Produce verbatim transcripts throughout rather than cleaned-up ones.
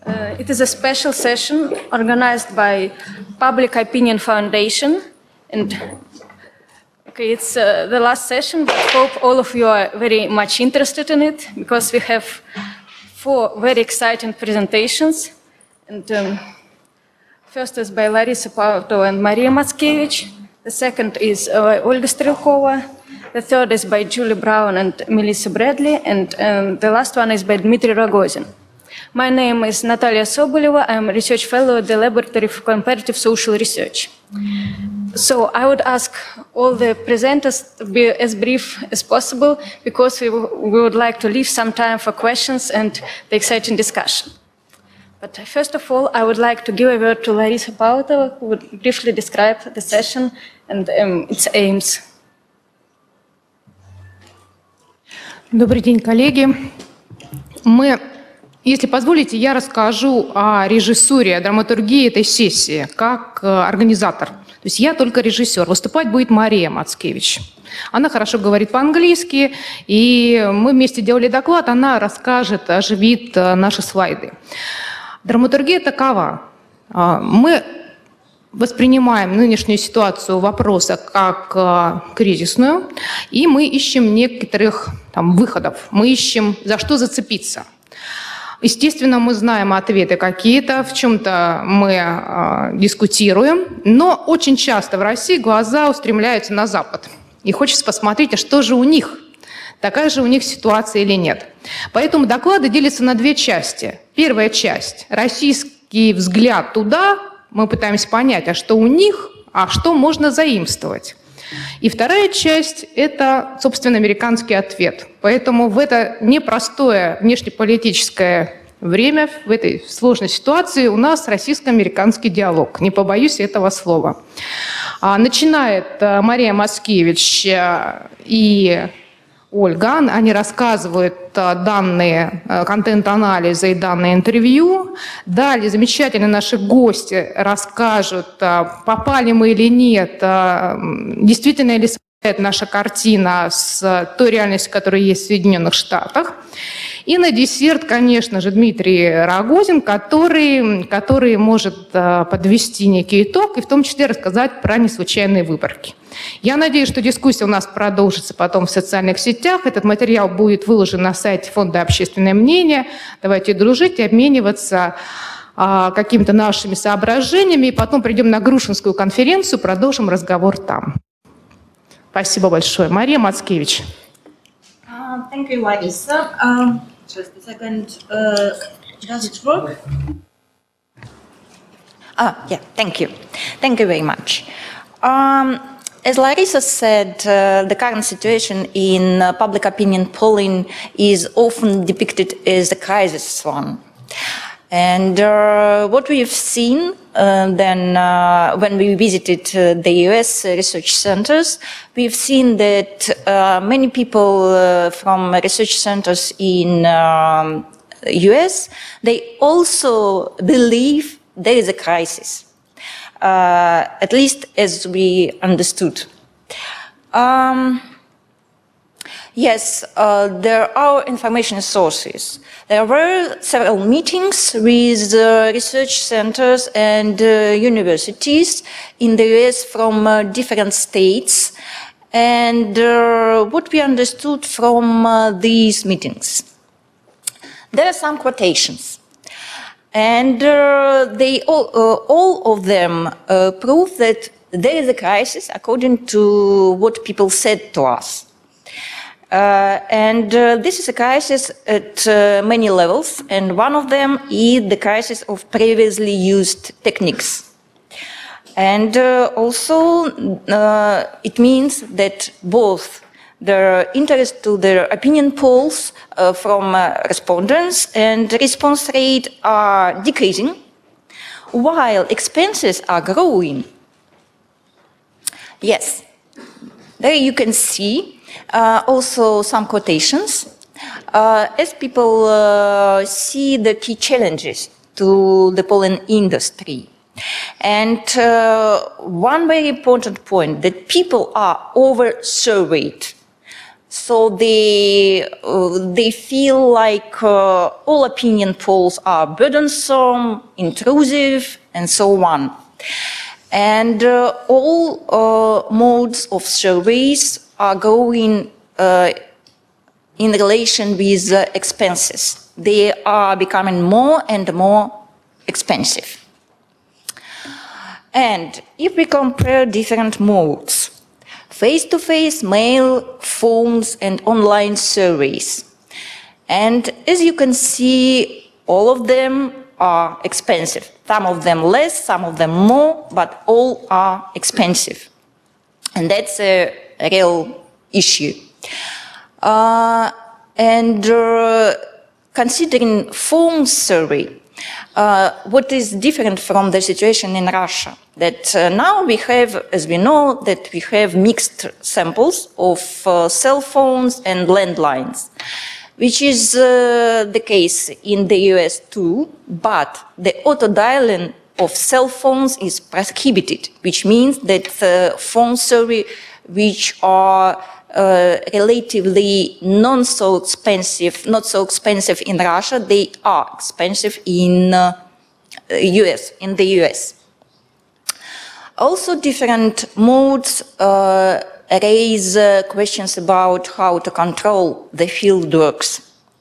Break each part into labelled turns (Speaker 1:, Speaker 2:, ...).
Speaker 1: Uh, it is a special session organized by Public Opinion Foundation, and okay, it's uh, the last session, but I hope all of you are very much interested in it, because we have four very exciting presentations. And um, first is by Larissa Pautova and Maria Matskevich. The second is uh, Olga Strelkova. The third is by Julie Brown and Melissa Bradley. And um, the last one is by Dmitry Rogozin. My name is Natalia Soboleva. I'm a research fellow at the Laboratory for Comparative Social Research. So I would ask all the presenters to be as brief as possible, because we, we would like to leave some time for questions and the exciting discussion. But first of all, I would like to give a word to Larissa Pautova, who would briefly describe the session and um, its aims.
Speaker 2: Добрый день, коллеги. Мы, если позволите, я расскажу о режиссуре, о драматургии этой сессии, как организатор. То есть я только режиссер. Выступать будет Мария Матскевич. Она хорошо говорит по-английски, и мы вместе делали доклад, она расскажет, оживит наши слайды. Драматургия такова. Мы воспринимаем нынешнюю ситуацию вопроса как кризисную, и мы ищем некоторых там, выходов. Мы ищем, за что зацепиться. Естественно, мы знаем ответы какие-то, в чем-то мы э, дискутируем, но очень часто в России глаза устремляются на Запад. И хочется посмотреть, а что же у них, такая же у них ситуация или нет. Поэтому доклады делятся на две части. Первая часть – российский взгляд туда, мы пытаемся понять, а что у них, а что можно заимствовать. И вторая часть – это, собственно, американский ответ. Поэтому в это непростое внешнеполитическое время, в этой сложной ситуации у нас российско-американский диалог. Не побоюсь этого слова. Начинает Мария Матскевич и Ольга. Они рассказывают данные контент-анализа и данные интервью. Далее замечательно наши гости расскажут, попали мы или нет, действительно ли совпадает наша картина с той реальностью, которая есть в Соединенных Штатах. И на десерт, конечно же, Дмитрий Рогозин, который, который может подвести некий итог и в том числе рассказать про неслучайные выборки. Я надеюсь, что дискуссия у нас продолжится потом в социальных сетях. Этот материал будет выложен на сайте Фонда «Общественное мнение». Давайте дружить и обмениваться а, какими-то нашими соображениями. И потом придем на Грушинскую конференцию, продолжим разговор там. Спасибо большое. Мария Матскевич.
Speaker 3: Uh, thank you, Larissa. Um, just a second. Uh, does it work? Ah, yeah, thank you. Thank you very much. Um, As Larissa said, uh, the current situation in uh, public opinion polling is often depicted as a crisis one. And uh, what we have seen uh, then uh, when we visited uh, the U S research centers, we've seen that uh, many people uh, from research centers in um, U S, they also believe there is a crisis. Uh, at least as we understood. Um, yes, uh, there are information sources. There were several meetings with uh, research centers and uh, universities in the U S from uh, different states. And uh, what we understood from uh, these meetings, there are some quotations. And uh, they all, uh, all of them uh, prove that there is a crisis according to what people said to us. Uh, and uh, this is a crisis at uh, many levels, and one of them is the crisis of previously used techniques. And uh, also uh, it means that both their interest to their opinion polls uh, from uh, respondents and response rate are decreasing, while expenses are growing. Yes, there you can see uh, also some quotations uh, as people uh, see the key challenges to the polling industry. And uh, one very important point, that people are over-surveyed. So they, uh, they feel like uh, all opinion polls are burdensome, intrusive, and so on. And uh, all uh, modes of surveys are going uh, in relation with uh, expenses. They are becoming more and more expensive. And if we compare different modes, face-to-face, mail, phones, and online surveys. And as you can see, all of them are expensive. Some of them less, some of them more, but all are expensive. And that's a real issue. Uh, and uh, considering phone survey, Uh, what is different from the situation in Russia? That uh, now we have, as we know, that we have mixed samples of uh, cell phones and landlines, which is uh, the case in the U S too, but the auto-dialing of cell phones is prohibited, which means that uh, phone survey which are Uh, relatively non so expensive, not so expensive in Russia, they are expensive in uh, U S, in the U S. Also, different modes uh, raise uh, questions about how to control the field works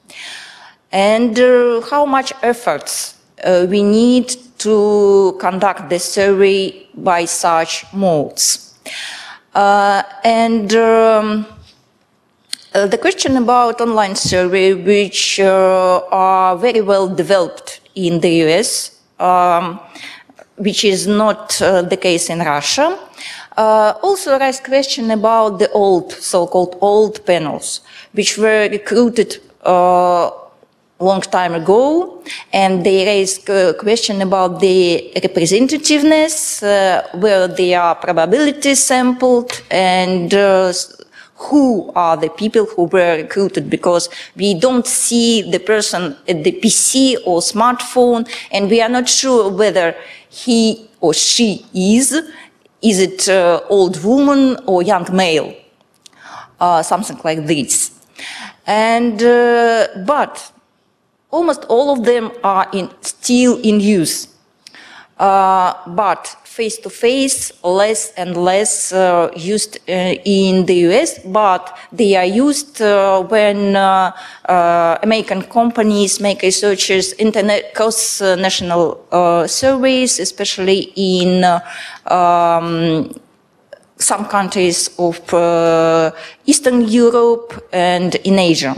Speaker 3: and uh, how much efforts uh, we need to conduct the survey by such modes. Uh, and um, uh, the question about online survey, which uh, are very well developed in the U S, um, which is not uh, the case in Russia, uh, also raise question about the old, so-called old panels, which were recruited uh, long time ago, and they raise a question about the representativeness, uh, where they are probability sampled, and uh, who are the people who were recruited, because we don't see the person at the P C or smartphone, and we are not sure whether he or she is, is it uh, old woman or young male, uh, something like this. And, uh, but almost all of them are in, still in use, uh, but face-to-face less and less uh, used uh, in the U S, but they are used uh, when uh, uh, American companies make researchers internet cross-national uh, surveys, especially in uh, um, some countries of uh, Eastern Europe and in Asia.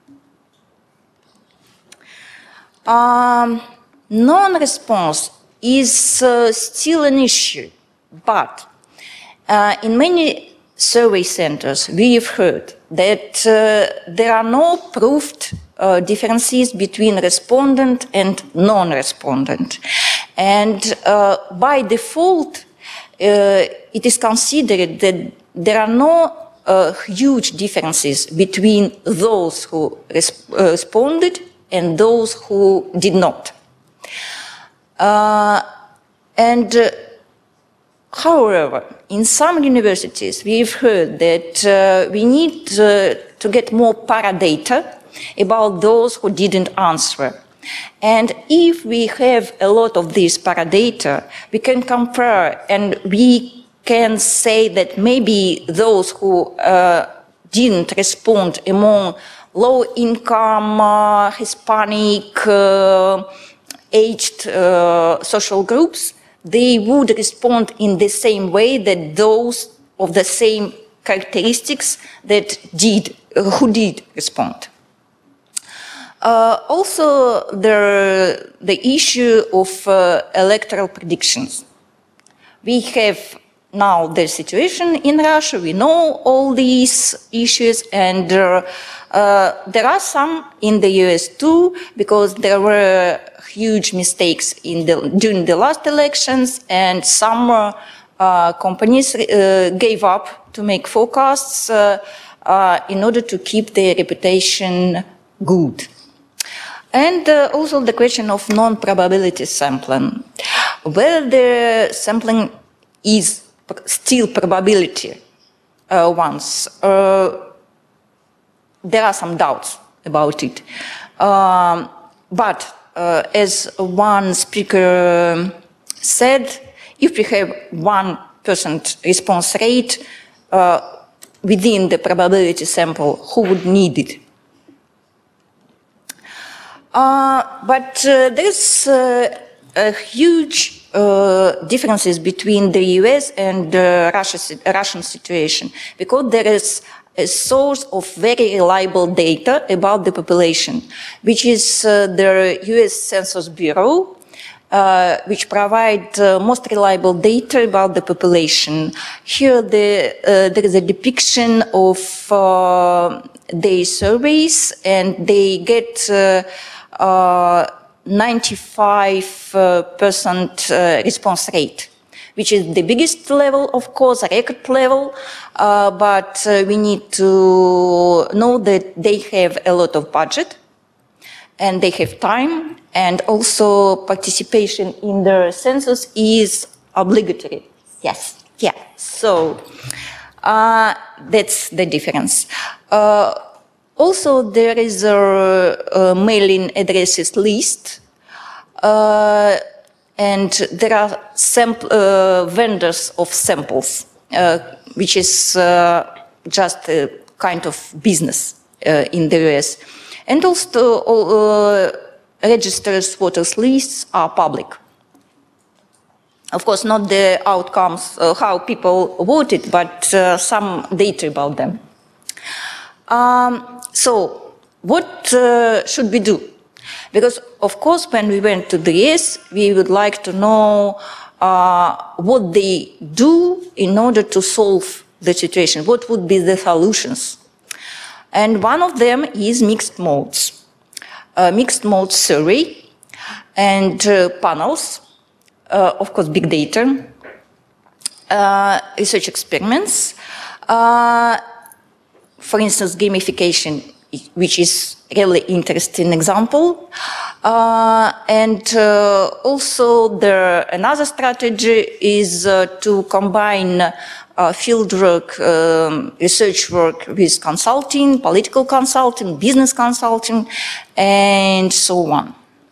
Speaker 3: Um, non-response is uh, still an issue, but uh, in many survey centers we have heard that uh, there are no proved uh, differences between respondent and non-respondent. And uh, by default, uh, it is considered that there are no uh, huge differences between those who res uh, responded and those who did not. Uh, and uh, however, in some universities, we've heard that uh, we need uh, to get more paradata about those who didn't answer. And if we have a lot of these paradata, we can compare and we can say that maybe those who uh, didn't respond among low-income, uh, Hispanic, uh, aged uh, social groups, they would respond in the same way that those of the same characteristics that did, uh, who did respond. Uh, also, the, the issue of uh, electoral predictions. We have now the situation in Russia, we know all these issues, and uh, uh, there are some in the U S too, because there were huge mistakes in the, during the last elections, and some uh, uh, companies uh, gave up to make forecasts uh, uh, in order to keep their reputation good. And uh, also the question of non-probability sampling. Whether the sampling is still probability uh, ones. Uh, there are some doubts about it. Um, but uh, as one speaker said, if we have one percent response rate uh, within the probability sample, who would need it? Uh, but uh, there's uh, a huge uh, differences between the U S and the Russia, Russian situation, because there is a source of very reliable data about the population, which is uh, the U S Census Bureau, uh, which provide uh, most reliable data about the population. Here the, uh, there is a depiction of uh, their surveys, and they get uh, uh, ninety-five percent uh, response rate, which is the biggest level, of course, a record level, uh, but uh, we need to know that they have a lot of budget and they have time, and also participation in the census is obligatory. Yes, yeah, so uh, that's the difference. Uh, also, there is a, a mailing addresses list. Uh, and there are sample, uh, vendors of samples, uh, which is uh, just a kind of business uh, in the U S. And also uh, registers voters lists are public. Of course, not the outcomes, uh, how people voted, but uh, some data about them. Um, so what uh, should we do? Because, of course, when we went to the U S, we would like to know uh, what they do in order to solve the situation. What would be the solutions? And one of them is mixed modes. Uh, mixed mode survey and uh, panels, uh, of course, big data, uh, research experiments, uh, for instance, gamification, which is really interesting example. Uh, and uh, also there, another strategy is uh, to combine uh, field work, um, research work with consulting, political consulting, business consulting, and so on.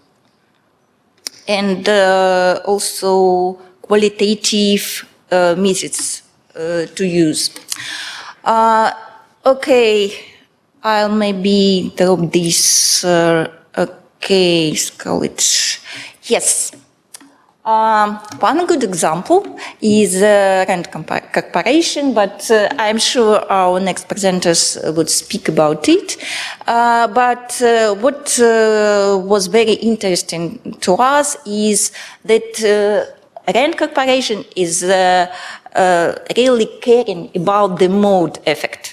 Speaker 3: And uh, also qualitative uh, methods uh, to use. Uh, okay. I'll maybe drop this, uh, okay, let's call it, yes. Um, one good example is uh, Rand Corporation, but uh, I'm sure our next presenters would speak about it. Uh, but uh, what uh, was very interesting to us is that uh, Rand Corporation is uh, uh, really caring about the mode effect.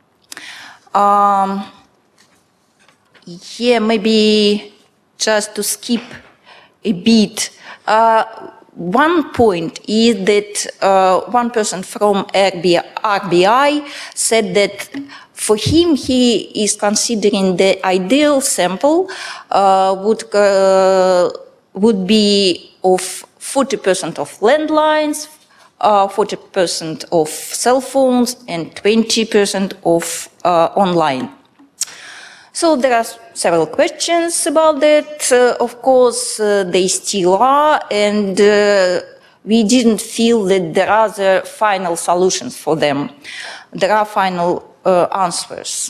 Speaker 3: Um, yeah, maybe just to skip a bit. Uh, one point is that uh, one person from R B I said that for him, he is considering the ideal sample uh, would, uh, would be of forty percent of landlines, Uh, forty percent of cell phones, and twenty percent of uh, online. So there are several questions about that. Uh, of course, uh, they still are, and uh, we didn't feel that there are the final solutions for them. There are final uh, answers.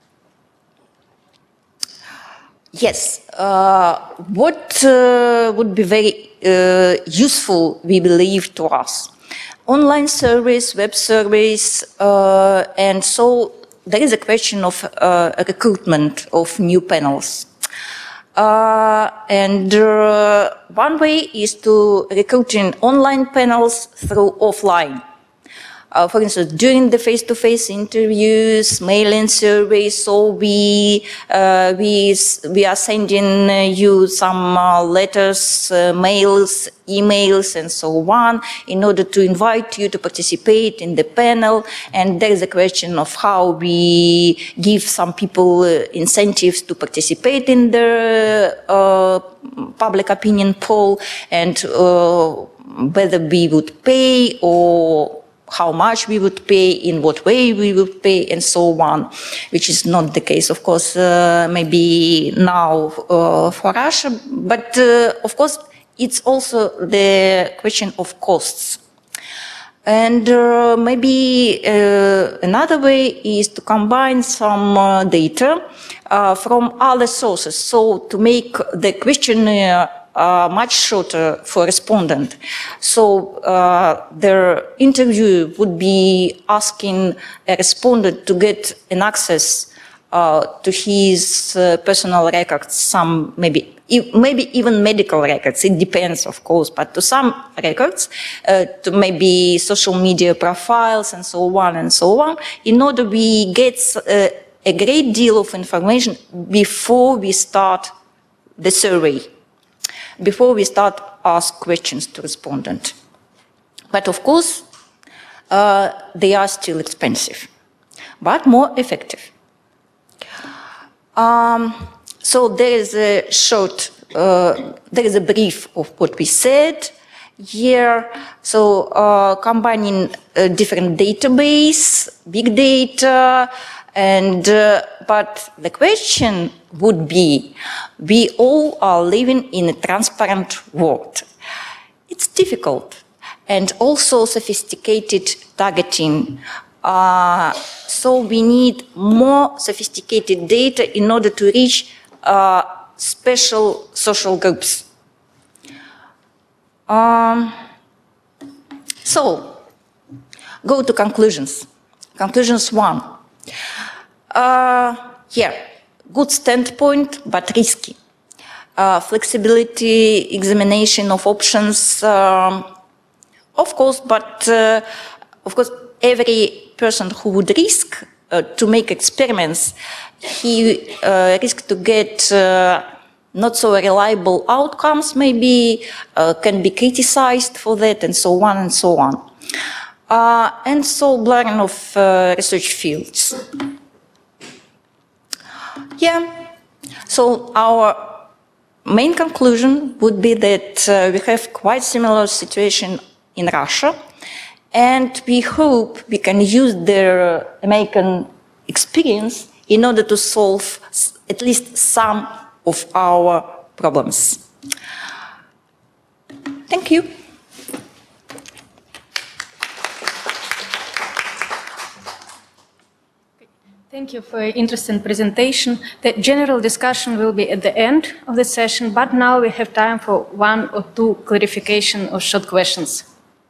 Speaker 3: Yes, uh, what uh, would be very uh, useful, we believe, to us? Online surveys, web surveys, uh, and so there is a question of uh, recruitment of new panels. Uh, and uh, one way is to recruit in online panels through offline. Uh, for instance, during the face-to-face interviews, mail-in surveys, so we, uh, we, we are sending uh, you some uh, letters, uh, mails, emails, and so on, in order to invite you to participate in the panel. And there is a question of how we give some people uh, incentives to participate in the uh, public opinion poll, and uh, whether we would pay or how much we would pay, in what way we would pay, and so on, which is not the case, of course, uh, maybe now uh, for Russia. But, uh, of course, it's also the question of costs. And uh, maybe uh, another way is to combine some uh, data uh, from other sources, so to make the questionnaire uh, much shorter for respondent. So uh, their interview would be asking a respondent to get an access uh, to his uh, personal records, some maybe maybe even medical records, it depends, of course, but to some records, uh, to maybe social media profiles and so on and so on, in order we get uh, a great deal of information before we start the survey, before we start ask questions to respondent. But of course, uh, they are still expensive, but more effective. Um, So there is a short, uh, there is a brief of what we said here. So uh, combining uh, different database, big data, and uh, but the question would be, we all are living in a transparent world. It's difficult, and also sophisticated targeting. Uh, so we need more sophisticated data in order to reach Uh, special social groups. Um, so, go to conclusions. Conclusions one. Uh, yeah, good standpoint, but risky. Uh, flexibility, examination of options, um, of course, but uh, of course, every person who would risk uh, to make experiments, he uh, risks to get uh, not so reliable outcomes, maybe, uh, can be criticized for that, and so on and so on. Uh, and so blurring of uh, research fields. Yeah, so our main conclusion would be that uh, we have quite similar situation in Russia, and we hope we can use the American experience in order to solve at least some of our problems. Thank you.
Speaker 1: Thank you for your interesting presentation. The general discussion will be at the end of the session, but now we have time for one or two clarification or short questions.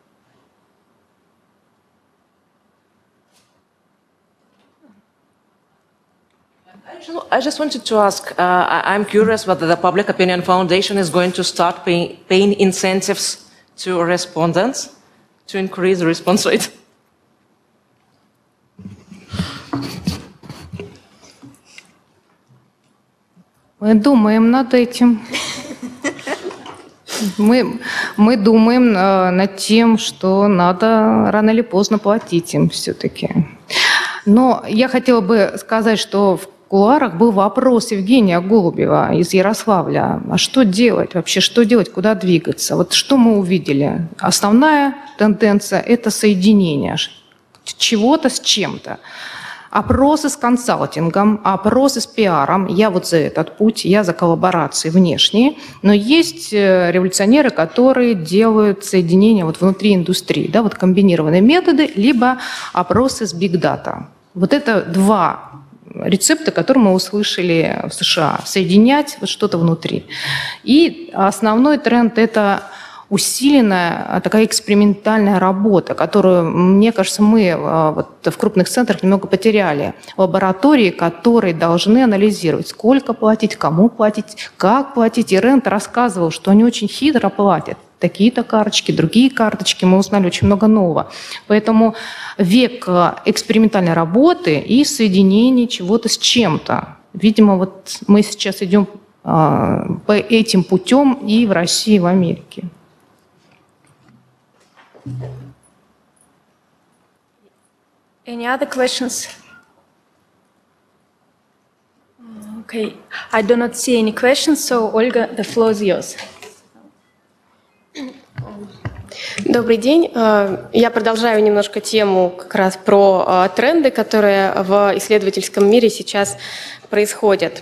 Speaker 4: I just wanted to ask, uh, I'm curious whether the Public Opinion Foundation is going to start pay, paying incentives to respondents to increase the response rate.
Speaker 2: Мы думаем над этим. Мы, мы думаем э, над тем, что надо рано или поздно платить им все-таки. Но я хотела бы сказать, что в кулуарах был вопрос Евгения Голубева из Ярославля. А что делать вообще? Что делать? Куда двигаться? Вот что мы увидели? Основная тенденция – это соединение чего-то с чем-то. Опросы с консалтингом, опросы с пиаром. Я вот за этот путь, я за коллаборации внешние. Но есть революционеры, которые делают соединение вот внутри индустрии, да, вот комбинированные методы, либо опросы с big data. Вот это два рецепта, которые мы услышали в США. Соединять вот что-то внутри. И основной тренд – это усиленная такая экспериментальная работа, которую, мне кажется, мы вот в крупных центрах немного потеряли. Лаборатории, которые должны анализировать, сколько платить, кому платить, как платить. И Рент рассказывал, что они очень хитро платят. Такие-то карточки, другие карточки. Мы узнали очень много нового. Поэтому век экспериментальной работы и соединения чего-то с чем-то. Видимо, вот мы сейчас идем по этим путем и в России, и в Америке.
Speaker 1: Any other questions? Okay, I do not see any questions, so Olga, the floor is yours.
Speaker 5: Добрый день. Я продолжаю немножко тему как раз про тренды, которые в исследовательском мире сейчас происходят.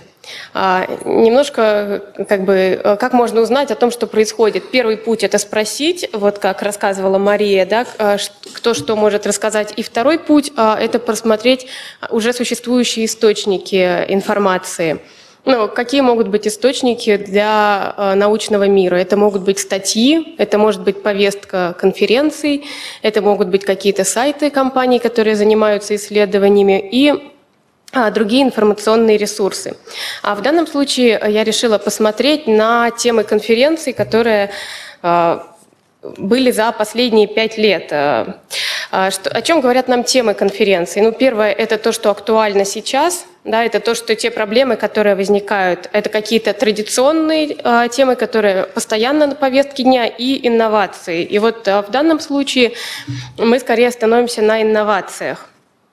Speaker 5: Немножко, как бы, как можно узнать о том, что происходит. Первый путь – это спросить, вот как рассказывала Мария, да, кто что может рассказать. И второй путь – это просмотреть уже существующие источники информации. Ну, какие могут быть источники для э, научного мира? Это могут быть статьи, это может быть повестка конференций, это могут быть какие-то сайты компаний, которые занимаются исследованиями, и а, другие информационные ресурсы. А в данном случае я решила посмотреть на темы конференций, которые э, были за последние пять лет. Что, о чем говорят нам темы конференции? Ну, первое – это то, что актуально сейчас. Да, это то, что те проблемы, которые возникают, это какие-то традиционные э, темы, которые постоянно на повестке дня, и инновации. И вот э, в данном случае мы скорее остановимся на инновациях.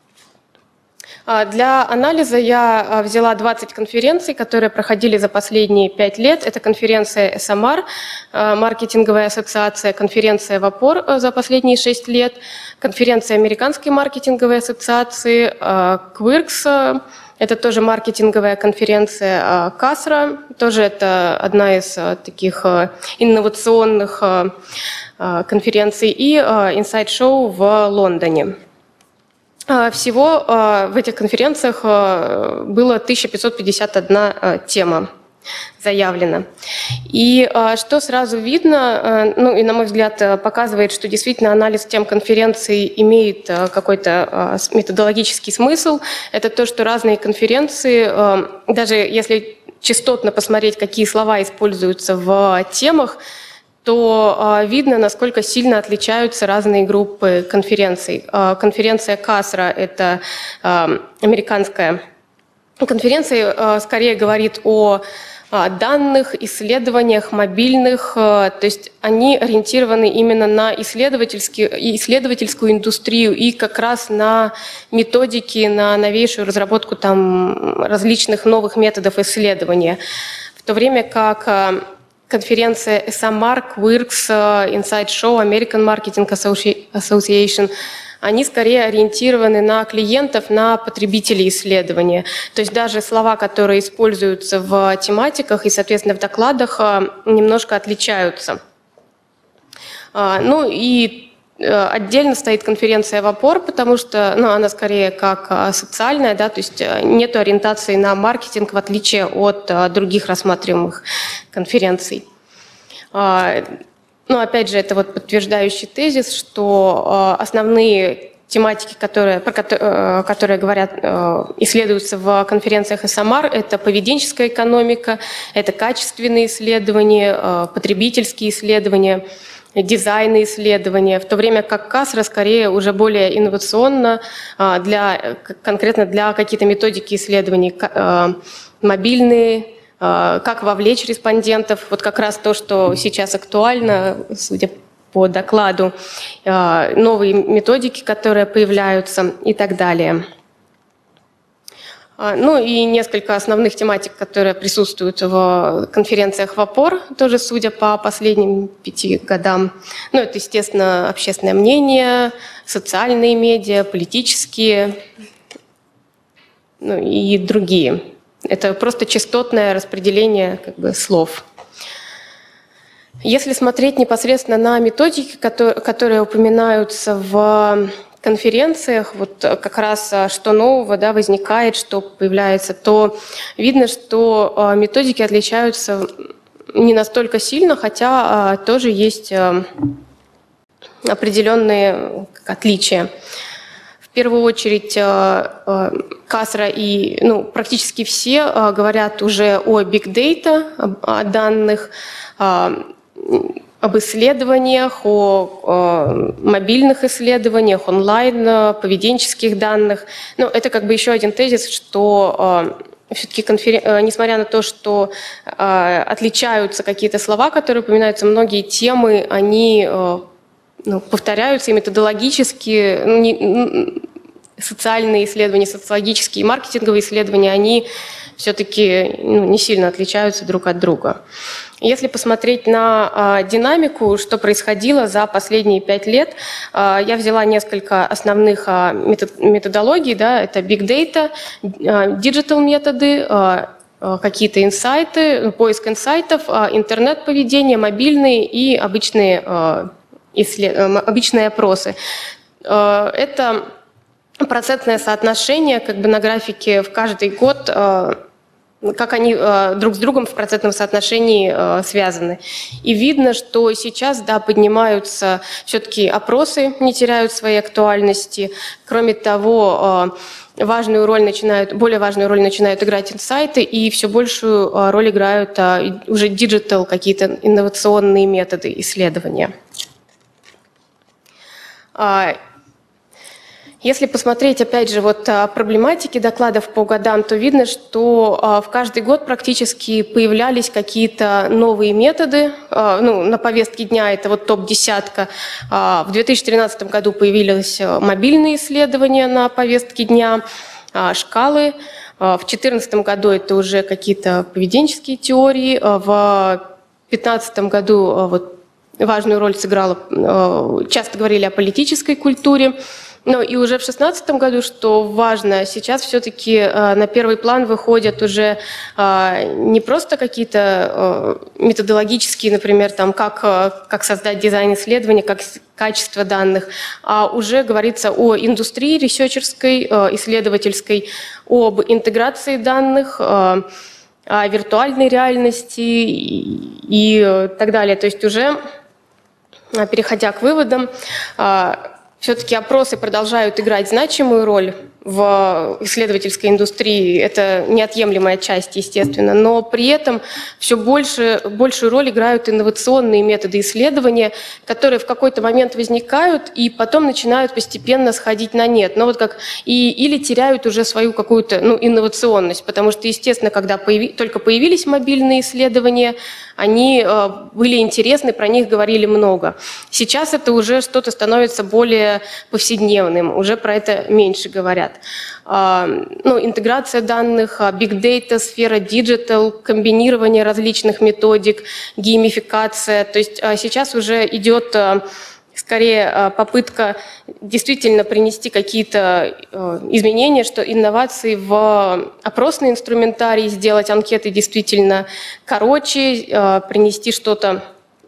Speaker 5: Э, для анализа я э, взяла двадцать конференций, которые проходили за последние пять лет. Это конференция эс эм ар, э, маркетинговая ассоциация, конференция ВАПОР э, за последние шесть лет, конференция Американской маркетинговой ассоциации, э, Квиркс, э, это тоже маркетинговая конференция Касра, тоже это одна из таких инновационных конференций, и Inside Show в Лондоне. Всего в этих конференциях было тысяча пятьсот пятьдесят одна тема заявлено. И а, что сразу видно, а, ну и на мой взгляд показывает, что действительно анализ тем конференций имеет а, какой-то а, методологический смысл, это то, что разные конференции, а, даже если частотно посмотреть, какие слова используются в темах, то а, видно, насколько сильно отличаются разные группы конференций. А, конференция Касра – это а, американская конференция, а, скорее говорит о данных, исследованиях, мобильных, то есть они ориентированы именно на исследовательскую индустрию и как раз на методики, на новейшую разработку там различных новых методов исследования. В то время как конференция эс эм ар, Квиркс, Inside Show, American Marketing Association, они скорее ориентированы на клиентов, на потребителей исследования. То есть даже слова, которые используются в тематиках и, соответственно, в докладах, немножко отличаются. Ну и отдельно стоит конференция ВАПОР, потому что ну, она скорее как социальная, да, то есть нет ориентации на маркетинг, в отличие от других рассматриваемых конференций. Ну, опять же, это вот подтверждающий тезис, что э, основные тематики, которые, про которые, э, которые говорят, э, исследуются в конференциях эс эм ар, это поведенческая экономика, это качественные исследования, э, потребительские исследования, дизайн исследования, в то время как Касра скорее уже более инновационно, э, для, конкретно для какие-то методики исследований, э, мобильные, как вовлечь респондентов, вот как раз то, что сейчас актуально, судя по докладу, новые методики, которые появляются и так далее. Ну и несколько основных тематик, которые присутствуют в конференциях ВАПОР, тоже судя по последним пяти годам. Ну это, естественно, общественное мнение, социальные медиа, политические, ну и другие. Это просто частотное распределение как бы, слов. Если смотреть непосредственно на методики, которые, которые упоминаются в конференциях, вот как раз что нового да, возникает, что появляется, то видно, что методики отличаются не настолько сильно, хотя тоже есть определенные отличия. В первую очередь Касра и ну, практически все говорят уже о big data, о данных, об исследованиях, о мобильных исследованиях, онлайн, поведенческих данных. Но это как бы еще один тезис, что все-таки, конферен... несмотря на то, что отличаются какие-то слова, которые упоминаются, многие темы, они... Ну, повторяются и методологически, ну, не, социальные исследования, социологические и маркетинговые исследования, они все-таки ну, не сильно отличаются друг от друга. Если посмотреть на а, динамику, что происходило за последние пять лет, а, я взяла несколько основных а, метод, методологий, да, это Big Data, а, Digital методы, а, а, какие-то инсайты, поиск инсайтов, а, интернет-поведение, мобильные и обычные, а, исслед... обычные опросы. А, это процентное соотношение как бы на графике в каждый год, а, как они э, друг с другом в процентном соотношении э, связаны. И видно, что сейчас, да, поднимаются все-таки опросы, не теряют своей актуальности. Кроме того, э, важную роль начинают, более важную роль начинают играть инсайты, и все большую э, роль играют э, уже диджитал, какие-то инновационные методы исследования. Э, Если посмотреть, опять же, вот проблематики докладов по годам, то видно, что в каждый год практически появлялись какие-то новые методы. Ну, на повестке дня это вот топ-десятка. В две тысячи тринадцатом году появились мобильные исследования на повестке дня, шкалы. В две тысячи четырнадцатом году это уже какие-то поведенческие теории. В две тысячи пятнадцатом году вот важную роль сыграла, часто говорили о политической культуре. Ну и уже в две тысячи шестнадцатом году, что важно, сейчас все-таки э, на первый план выходят уже э, не просто какие-то э, методологические, например, там, как, э, как создать дизайн исследования, как качество данных, а уже говорится о индустрии ресерчерской, э, исследовательской, об интеграции данных, э, о виртуальной реальности и, и так далее. То есть уже, переходя к выводам, э, все-таки опросы продолжают играть значимую роль в исследовательской индустрии. Это неотъемлемая часть, естественно. Но при этом все больше, большую роль играют инновационные методы исследования, которые в какой-то момент возникают и потом начинают постепенно сходить на нет. Но вот как и, или теряют уже свою какую-то ну, инновационность. Потому что, естественно, когда появи, только появились мобильные исследования, они э, были интересны, про них говорили много. Сейчас это уже что-то становится более повседневным, уже про это меньше говорят. Э, ну, интеграция данных, big data, сфера digital, комбинирование различных методик, геймификация. То есть э, сейчас уже идет э, скорее попытка действительно принести какие-то изменения, что инновации в опросный инструментарий, сделать анкеты действительно короче, принести что-то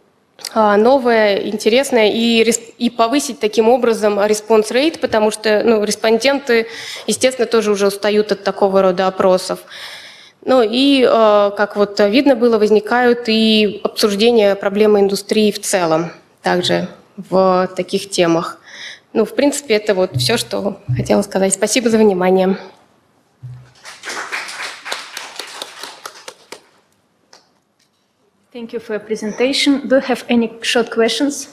Speaker 5: новое, интересное и, и повысить таким образом response rate, потому что ну, респонденты, естественно, тоже уже устают от такого рода опросов. Ну и, как вот видно было, возникают и обсуждения проблемы индустрии в целом также в таких темах. Ну, в принципе, это вот все, что хотела сказать. Спасибо за внимание.
Speaker 1: Thank you for your presentation. Do you have any short questions?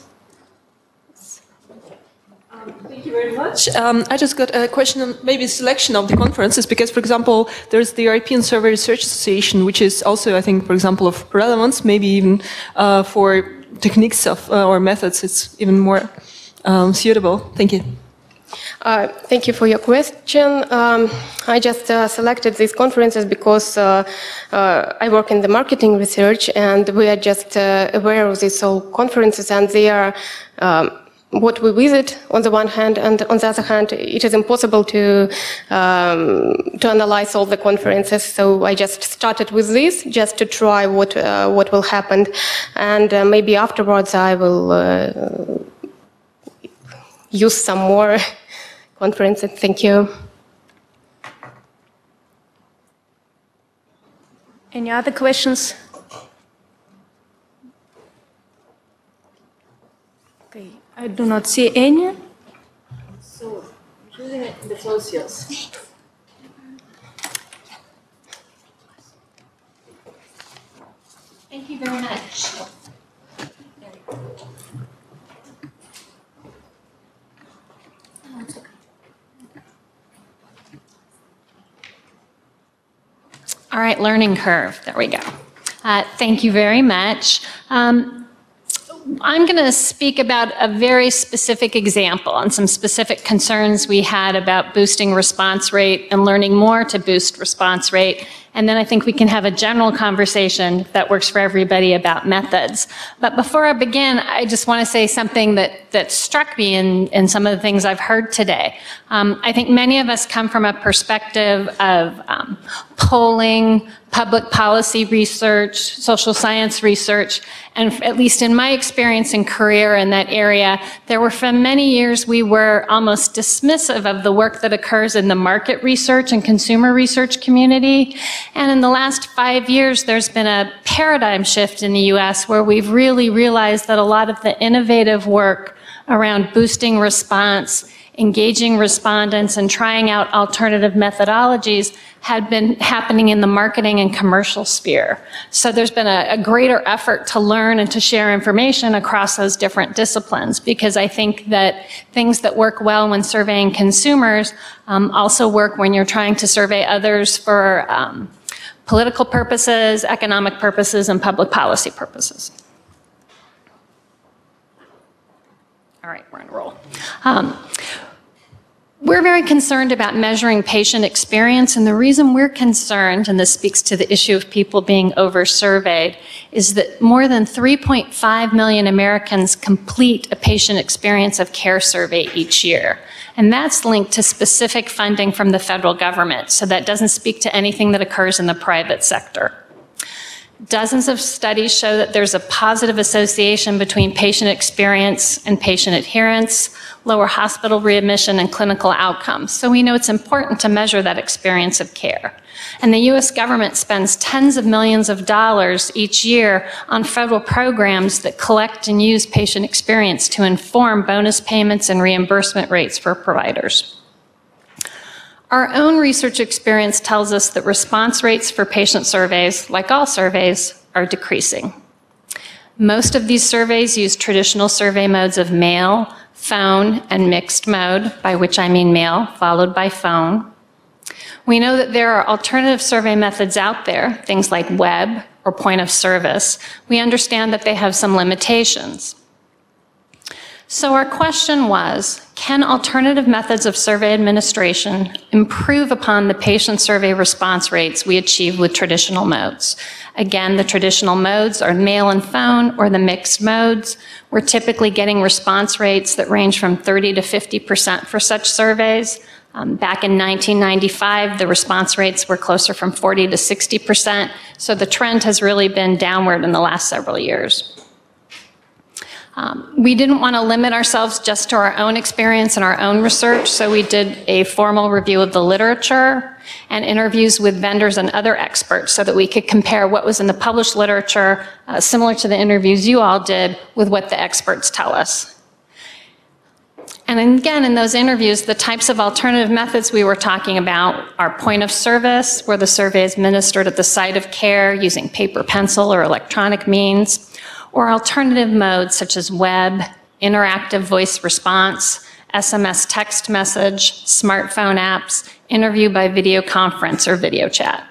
Speaker 6: Thank you very much. Um, I just got a question on maybe selection of the conferences, because, for example, there's the European Survey Research Association, which is also, I think, for example, of relevance, maybe even uh, for techniques of uh, or methods, it's even more um, suitable. Thank you.
Speaker 5: Uh, thank you for your question. Um, I just uh, selected these conferences because uh, uh, I work in the marketing research, and we are just uh, aware of these all conferences, and they are um, what we visit on the one hand, and on the other hand, it is impossible to um, to analyze all the conferences. So I just started with this, just to try what uh, what will happen, and uh, maybe afterwards I will uh, use some more conferences. Thank you.
Speaker 1: Any other questions? Okay, I do not see any.
Speaker 4: So, choosing the floor is yours.
Speaker 7: Thank you very much.
Speaker 8: All right, learning curve. There we go. Uh, thank you very much. Um, I'm going to speak about a very specific example and some specific concerns we had about boosting response rate and learning more to boost response rate. And then I think we can have a general conversation that works for everybody about methods. But before I begin, I just want to say something that, that struck me in, in some of the things I've heard today. Um, I think many of us come from a perspective of um, polling, public policy research, social science research, and at least in my experience and career in that area, there were for many years we were almost dismissive of the work that occurs in the market research and consumer research community. And in the last five years, there's been a paradigm shift in the U S where we've really realized that a lot of the innovative work around boosting response, engaging respondents, and trying out alternative methodologies had been happening in the marketing and commercial sphere. So there's been a, a greater effort to learn and to share information across those different disciplines, because I think that things that work well when surveying consumers um, also work when you're trying to survey others for um, political purposes, economic purposes, and public policy purposes. All right, we're on a roll. Um, We're very concerned about measuring patient experience, and the reason we're concerned, and this speaks to the issue of people being over-surveyed, is that more than three point five million Americans complete a patient experience of care survey each year. And that's linked to specific funding from the federal government, so that doesn't speak to anything that occurs in the private sector. Dozens of studies show that there's a positive association between patient experience and patient adherence, lower hospital readmission, and clinical outcomes. So we know it's important to measure that experience of care. And the U S government spends tens of millions of dollars each year on federal programs that collect and use patient experience to inform bonus payments and reimbursement rates for providers. Our own research experience tells us that response rates for patient surveys, like all surveys, are decreasing. Most of these surveys use traditional survey modes of mail, phone, and mixed mode, by which I mean mail followed by phone. We know that there are alternative survey methods out there, things like web or point of service. We understand that they have some limitations. So our question was, can alternative methods of survey administration improve upon the patient survey response rates we achieve with traditional modes? Again, the traditional modes are mail and phone, or the mixed modes. We're typically getting response rates that range from thirty to fifty percent for such surveys. Um, back in nineteen ninety-five, the response rates were closer from forty to sixty percent, so the trend has really been downward in the last several years. Um, we didn't want to limit ourselves just to our own experience and our own research, so we did a formal review of the literature and interviews with vendors and other experts so that we could compare what was in the published literature, uh, similar to the interviews you all did, with what the experts tell us. And again, in those interviews, the types of alternative methods we were talking about are point of service, where the survey is administered at the site of care using paper, pencil, or electronic means, or alternative modes such as web, interactive voice response, S M S text message, smartphone apps, interview by video conference or video chat.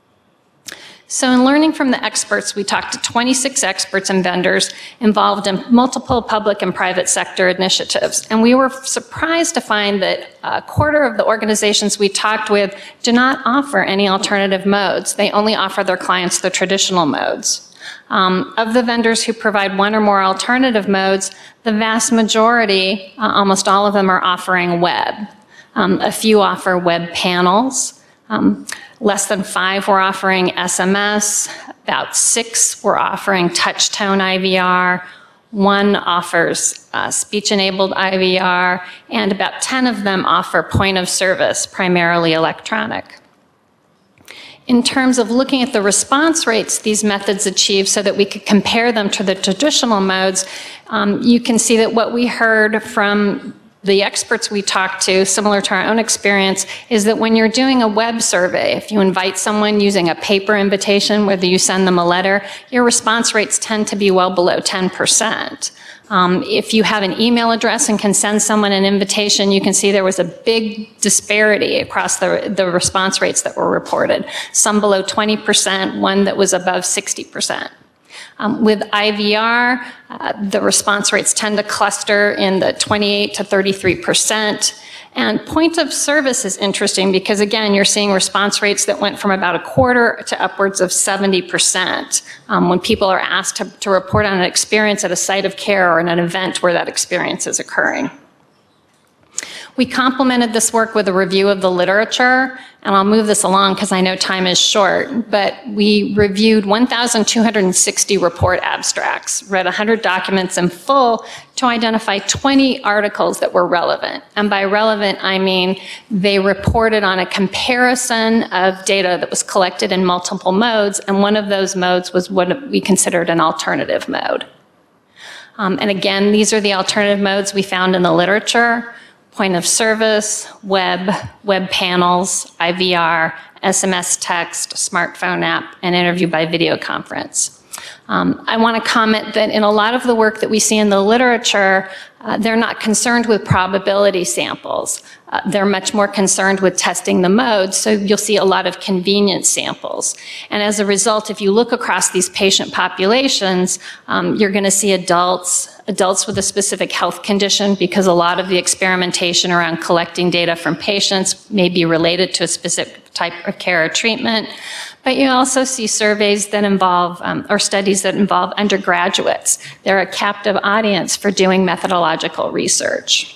Speaker 8: So in learning from the experts, we talked to twenty-six experts and vendors involved in multiple public and private sector initiatives. And we were surprised to find that a quarter of the organizations we talked with do not offer any alternative modes. They only offer their clients the traditional modes. Um, of the vendors who provide one or more alternative modes, the vast majority, uh, almost all of them, are offering web. Um, a few offer web panels. Um, less than five were offering S M S. About six were offering touch-tone I V R. One offers uh, speech-enabled I V R, and about ten of them offer point of service, primarily electronic. In terms of looking at the response rates these methods achieve so that we could compare them to the traditional modes, um, you can see that what we heard from the experts we talked to, similar to our own experience, is that when you're doing a web survey, if you invite someone using a paper invitation, whether you send them a letter, your response rates tend to be well below ten percent. Um, if you have an email address and can send someone an invitation, you can see there was a big disparity across the, the response rates that were reported. Some below twenty percent, one that was above sixty percent. Um, with I V R, uh, the response rates tend to cluster in the twenty-eight to thirty-three percent. And point of service is interesting because, again, you're seeing response rates that went from about a quarter to upwards of seventy percent um, when people are asked to, to report on an experience at a site of care or in an event where that experience is occurring. We complemented this work with a review of the literature, and I'll move this along because I know time is short, but we reviewed one thousand two hundred sixty report abstracts, read one hundred documents in full to identify twenty articles that were relevant. And by relevant, I mean they reported on a comparison of data that was collected in multiple modes, and one of those modes was what we considered an alternative mode. Um, and again, these are the alternative modes we found in the literature: point of service, web, web panels, I V R, S M S text, smartphone app, and interview by video conference. Um, I want to comment that in a lot of the work that we see in the literature, uh, they're not concerned with probability samples. Uh, they're much more concerned with testing the modes, so you'll see a lot of convenience samples. And as a result, if you look across these patient populations, um, you're going to see adults, adults with a specific health condition, because a lot of the experimentation around collecting data from patients may be related to a specific type of care or treatment. But you also see surveys that involve, um, or studies that involve undergraduates. They're a captive audience for doing methodological research.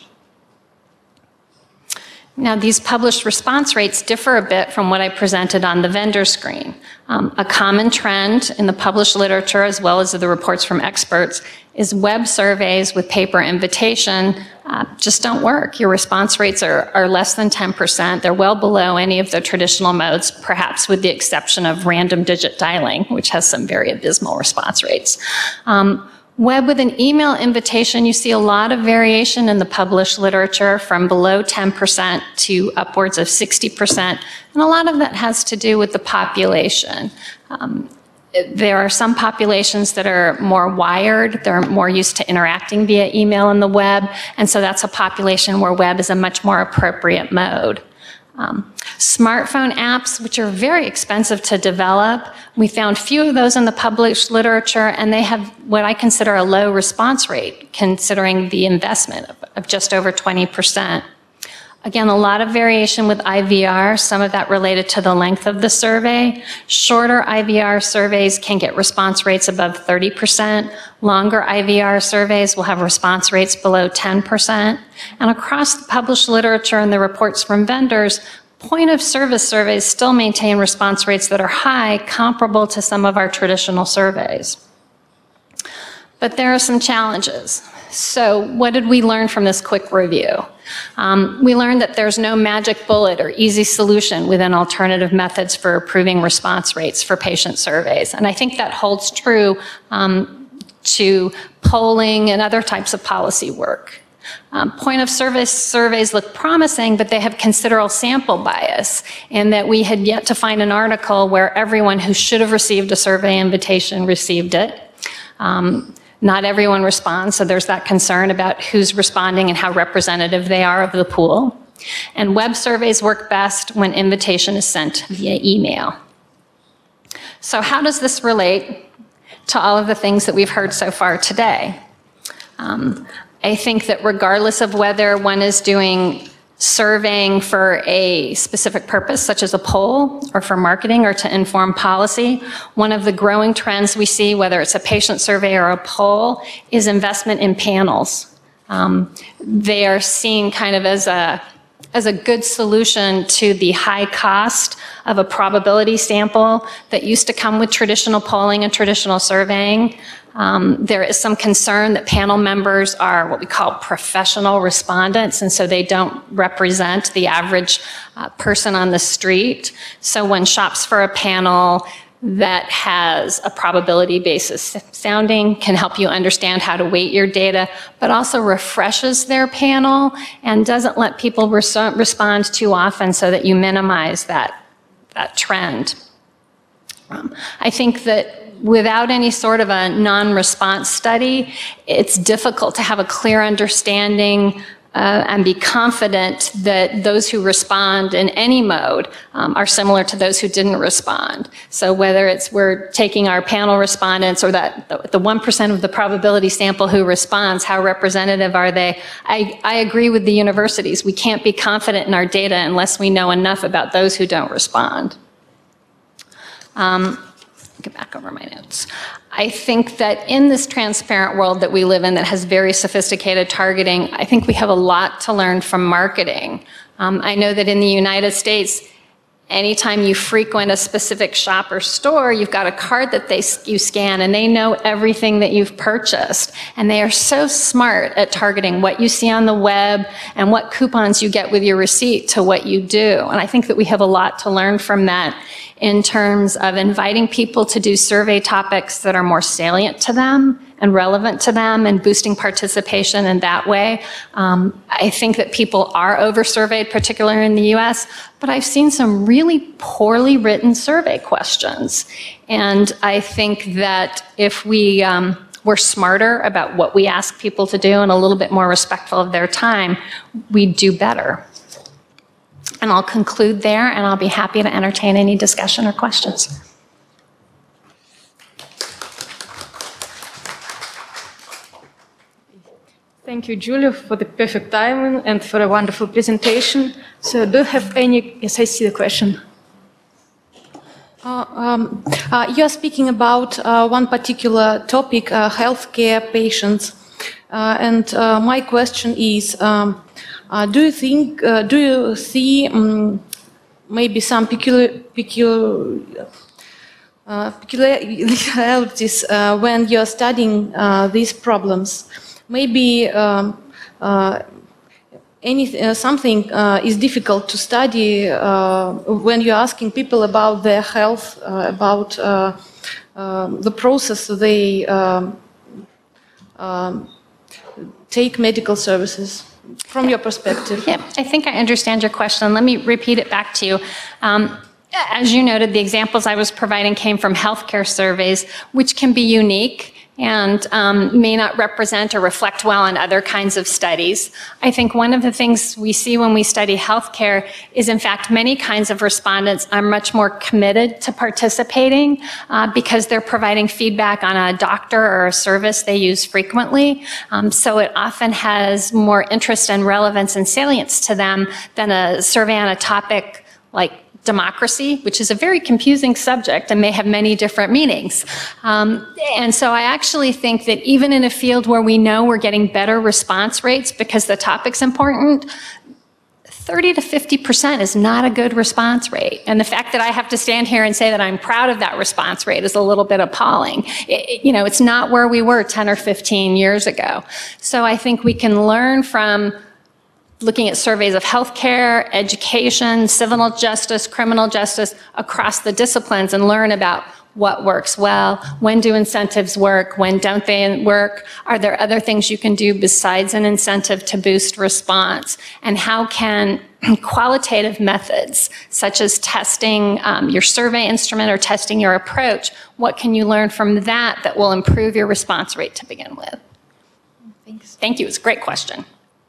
Speaker 8: Now, these published response rates differ a bit from what I presented on the vendor screen. Um, a common trend in the published literature, as well as the reports from experts, is web surveys with paper invitation uh, just don't work. Your response rates are, are less than ten percent. They're well below any of the traditional modes, perhaps with the exception of random digit dialing, which has some very abysmal response rates. Um, Web with an email invitation, you see a lot of variation in the published literature from below ten percent to upwards of sixty percent. And a lot of that has to do with the population. Um, there are some populations that are more wired, they're more used to interacting via email in the web, and so that's a population where web is a much more appropriate mode. Um, smartphone apps, which are very expensive to develop, we found few of those in the published literature, and they have what I consider a low response rate, considering the investment of, of just over twenty percent. Again, a lot of variation with I V R, some of that related to the length of the survey. Shorter I V R surveys can get response rates above thirty percent. Longer I V R surveys will have response rates below ten percent. And across the published literature and the reports from vendors, point of service surveys still maintain response rates that are high, comparable to some of our traditional surveys. But there are some challenges. So what did we learn from this quick review? Um, we learned that there's no magic bullet or easy solution within alternative methods for improving response rates for patient surveys. And I think that holds true um, to polling and other types of policy work. Um, point of service surveys look promising, but they have considerable sample bias, in that we had yet to find an article where everyone who should have received a survey invitation received it. Um, Not everyone responds, so there's that concern about who's responding and how representative they are of the pool. And web surveys work best when invitation is sent via email. So how does this relate to all of the things that we've heard so far today? Um, I think that regardless of whether one is doing surveying for a specific purpose, such as a poll, or for marketing or to inform policy, one of the growing trends we see, whether it's a patient survey or a poll, is investment in panels. Um, they are seen kind of as a, as a good solution to the high cost of a probability sample that used to come with traditional polling and traditional surveying. Um, there is some concern that panel members are what we call professional respondents, and so they don't represent the average uh, person on the street. So one shops for a panel that has a probability basis sounding, can help you understand how to weight your data, but also refreshes their panel and doesn't let people res- respond too often so that you minimize that, that trend. Um, I think that without any sort of a non-response study, it's difficult to have a clear understanding uh, and be confident that those who respond in any mode um, are similar to those who didn't respond. So whether it's we're taking our panel respondents or that the one percent of the probability sample who responds, how representative are they? I, I agree with the universities. We can't be confident in our data unless we know enough about those who don't respond. Um, get back over my notes. I think that in this transparent world that we live in that has very sophisticated targeting, I think we have a lot to learn from marketing. Um, I know that in the United States, anytime you frequent a specific shop or store, you've got a card that they you scan and they know everything that you've purchased. And they are so smart at targeting what you see on the web and what coupons you get with your receipt to what you do. And I think that we have a lot to learn from that in terms of inviting people to do survey topics that are more salient to them and relevant to them and boosting participation in that way. Um, I think that people are over-surveyed, particularly in the U S, but I've seen some really poorly written survey questions. And I think that if we um, were smarter about what we ask people to do and a little bit more respectful of their time, we'd do better. And I'll conclude there, and I'll be happy to entertain any discussion or questions.
Speaker 1: Thank you, Julia, for the perfect timing and for a wonderful presentation. So do you have any, yes, I see the question.
Speaker 9: Uh, um, uh, you are speaking about uh, one particular topic, uh, healthcare patients. Uh, and uh, my question is, um, uh, do you think, uh, do you see um, maybe some peculiar, peculiar, uh, peculiarities uh, when you're studying uh, these problems? Maybe um, uh, any, uh, something uh, is difficult to study uh, when you're asking people about their health, uh, about uh, uh, the process they um, um, take medical services, from your perspective.
Speaker 8: Yeah, I think I understand your question. Let me repeat it back to you. Um, as you noted, the examples I was providing came from healthcare surveys, which can be unique and um, may not represent or reflect well on other kinds of studies. I think one of the things we see when we study healthcare is, in fact, many kinds of respondents are much more committed to participating uh, because they're providing feedback on a doctor or a service they use frequently. Um, so it often has more interest and relevance and salience to them than a survey on a topic like democracy, which is a very confusing subject and may have many different meanings. Um, and so I actually think that even in a field where we know we're getting better response rates because the topic's important, thirty to fifty percent is not a good response rate. And the fact that I have to stand here and say that I'm proud of that response rate is a little bit appalling. It, you know, it's not where we were ten or fifteen years ago. So I think we can learn from looking at surveys of healthcare, education, civil justice, criminal justice across the disciplines and learn about what works well, when do incentives work, when don't they work, are there other things you can do besides an incentive to boost response, and how can qualitative methods such as testing um, your survey instrument or testing your approach, what can you learn from that that will improve your response rate to begin with? Thanks. Thank you, it's a great question.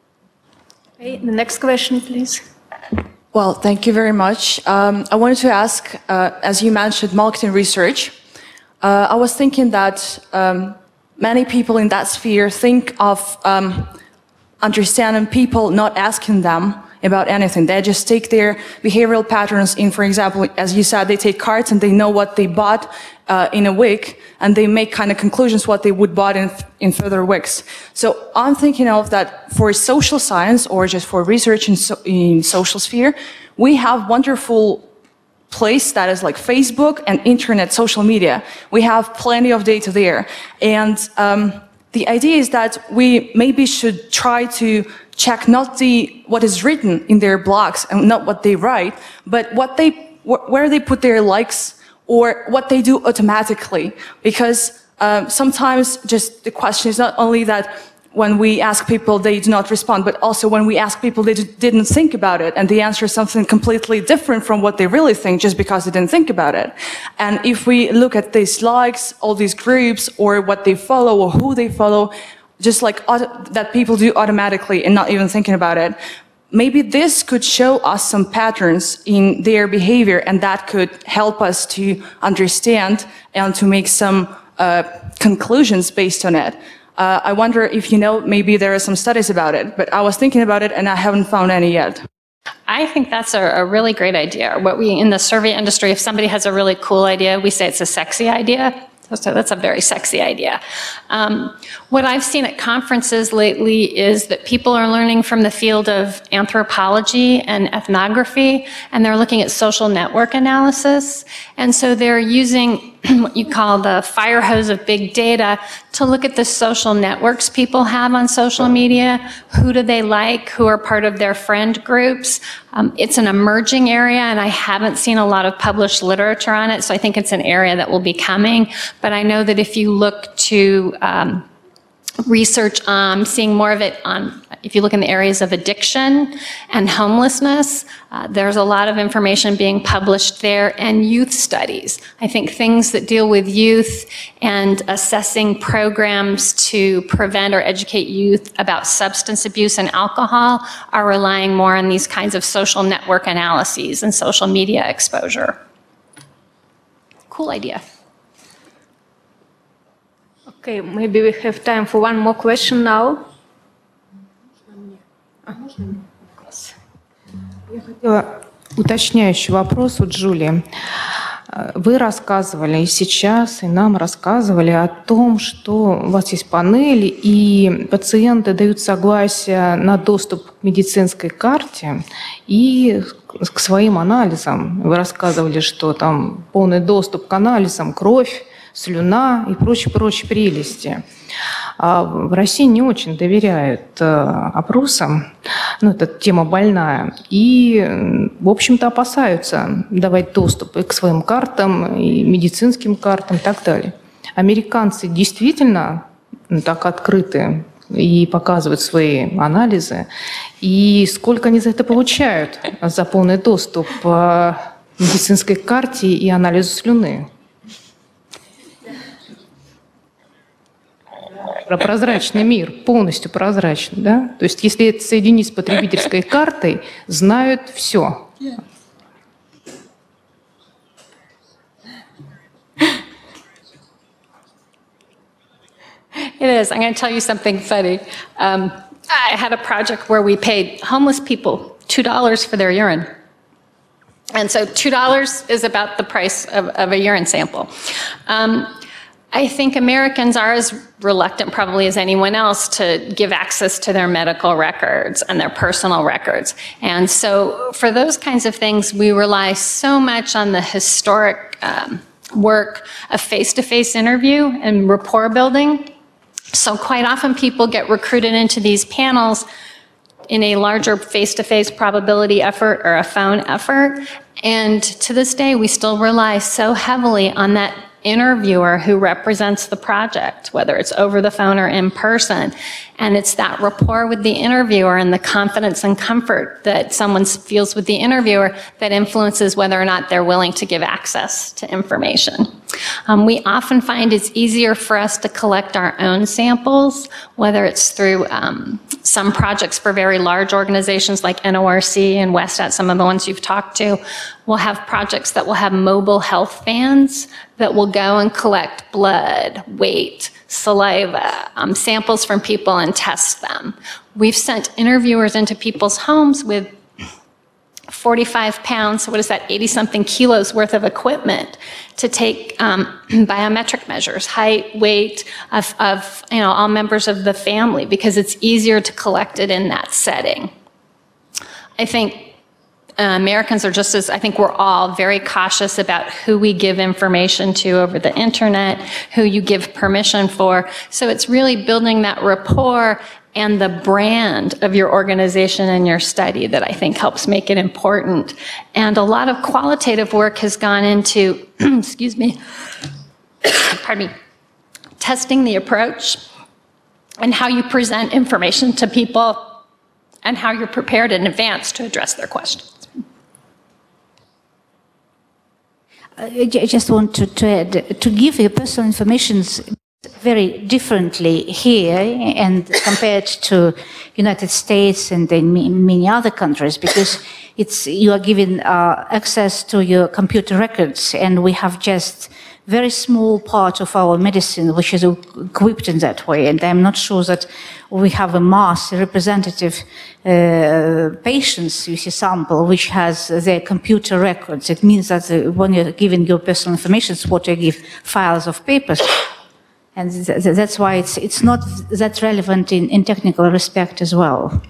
Speaker 1: Okay, the next question, please.
Speaker 10: Well, thank you very much. Um, I wanted to ask, uh, as you mentioned, marketing research. Uh, I was thinking that um, many people in that sphere think of um, understanding people, not asking them about anything. They just take their behavioral patterns in, for example, as you said, they take cards and they know what they bought uh, in a week, and they make kind of conclusions what they would bought in, in further weeks. So I'm thinking of that for social science or just for research in, so, in social sphere, we have wonderful place that is like Facebook and internet, social media. We have plenty of data there. And um, the idea is that we maybe should try to check not the what is written in their blogs and not what they write, but what they wh where they put their likes or what they do automatically. Because um, sometimes just the question is not only that when we ask people they do not respond, but also when we ask people they didn't think about it and they answer something completely different from what they really think just because they didn't think about it. And if we look at these likes, all these groups, or what they follow or who they follow, just like auto- that people do automatically and not even thinking about it. Maybe this could show us some patterns in their behavior, and that could help us to understand and to make some uh, conclusions based on it. Uh, I wonder if you know, maybe there are some studies about it, but I was thinking about it and I haven't found any yet.
Speaker 8: I think that's a, a really great idea. What we, in the survey industry, if somebody has a really cool idea, we say it's a sexy idea. So that's a very sexy idea. Um, what I've seen at conferences lately is that people are learning from the field of anthropology and ethnography, and they're looking at social network analysis. And so they're using what you call the fire hose of big data to look at the social networks people have on social media. Who do they like? Who are part of their friend groups? Um, it's an emerging area, and I haven't seen a lot of published literature on it, so I think it's an area that will be coming. But I know that if you look to um, research, um, seeing more of it on, if you look in the areas of addiction and homelessness, uh, there's a lot of information being published there, and youth studies. I think things that deal with youth and assessing programs to prevent or educate youth about substance abuse and alcohol are relying more on these kinds of social network analyses and social media exposure. Cool idea.
Speaker 1: Okay, maybe we have time for one more question now.
Speaker 2: Я хотела уточняющий вопрос у Джулии. Вы рассказывали и сейчас, и нам рассказывали о том, что у вас есть панели, и пациенты дают согласие на доступ к медицинской карте и к своим анализам. Вы рассказывали, что там полный доступ к анализам, кровь, слюна и прочие-прочие прелести. А в России не очень доверяют э, опросам, ну, эта тема больная, и, в общем-то, опасаются давать доступ и к своим картам, и медицинским картам, и так далее. Американцы действительно так открыты и показывают свои анализы, и сколько они за это получают, за полный доступ к медицинской карте и анализу слюны? Про прозрачный мир, полностью прозрачный, да? То есть если это соединить с потребительской картой, знают все.
Speaker 8: It is. I'm going to tell you something funny. Um, I had a project where we paid homeless people two dollars for their urine. And so two dollars is about the price of, of a urine sample. Um, I think Americans are as reluctant probably as anyone else to give access to their medical records and their personal records. And so for those kinds of things, we rely so much on the historic um, work of face-to-face interview and rapport building. So quite often people get recruited into these panels in a larger face-to-face probability effort or a phone effort. And to this day, we still rely so heavily on that interviewer who represents the project, whether it's over the phone or in person. And it's that rapport with the interviewer and the confidence and comfort that someone feels with the interviewer that influences whether or not they're willing to give access to information. Um, we often find it's easier for us to collect our own samples, whether it's through um, some projects for very large organizations like N O R C and WestAt, some of the ones you've talked to. We'll have projects that will have mobile health vans that will go and collect blood, weight, saliva, um, samples from people and test them. We've sent interviewers into people's homes with forty-five pounds, so what is that, eighty-something kilos worth of equipment to take um, biometric measures, height, weight of, of you know, all members of the family, because it's easier to collect it in that setting. I think Uh, Americans are just as, I think we're all very cautious about who we give information to over the internet, who you give permission for. So it's really building that rapport and the brand of your organization and your study that I think helps make it important. And a lot of qualitative work has gone into, excuse me, pardon me, testing the approach and how you present information to people and how you're prepared in advance to address their questions.
Speaker 7: I just want to, to add, to give your personal information
Speaker 11: very differently here and compared to United States and in many other countries, because it's, you are given uh, access to your computer records, and we have just very small part of our medicine which is equipped in that way, and I'm not sure that we have a mass representative uh, patients, you see, sample which has their computer records. It means that uh, when you're giving your personal information, it's what you give files of papers. And th that's why it's, it's not that relevant in, in technical respect as well.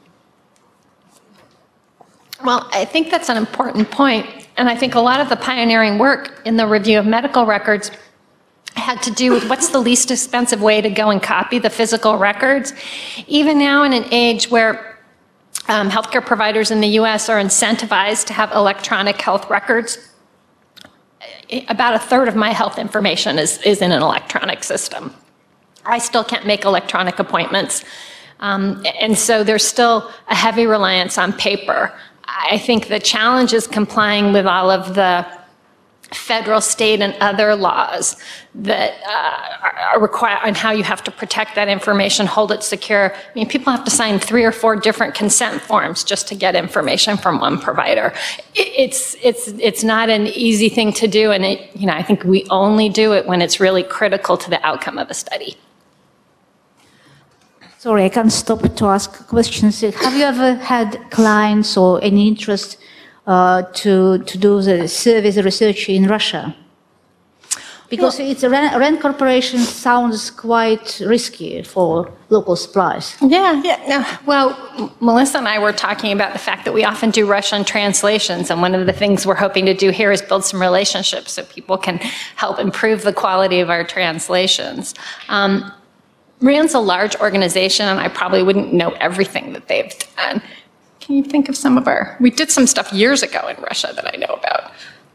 Speaker 8: Well, I think that's an important point. And I think a lot of the pioneering work in the review of medical records had to do with what's the least expensive way to go and copy the physical records. Even now in an age where um, healthcare providers in the U S are incentivized to have electronic health records, about a third of my health information is, is in an electronic system. I still can't make electronic appointments. Um, and so there's still a heavy reliance on paper. I think the challenge is complying with all of the federal, state, and other laws that uh, are required on how you have to protect that information, hold it secure. I mean, people have to sign three or four different consent forms just to get information from one provider. It's, it's, it's not an easy thing to do, and it, you know, I think we only do it when it's really critical to the outcome of a study.
Speaker 11: Sorry, I can't stop to ask questions. Have you ever had clients or any interest uh, to, to do the service research in Russia? Because well, it's a RAND Corporation sounds quite risky for local supplies.
Speaker 8: Yeah, yeah. No. Well, Melissa and I were talking about the fact that we often do Russian translations, and one of the things we're hoping to do here is build some relationships so people can help improve the quality of our translations. Um, RAND's a large organization, and I probably wouldn't know everything that they've done. Can you think of some of our... We did some stuff years ago in Russia that I know about.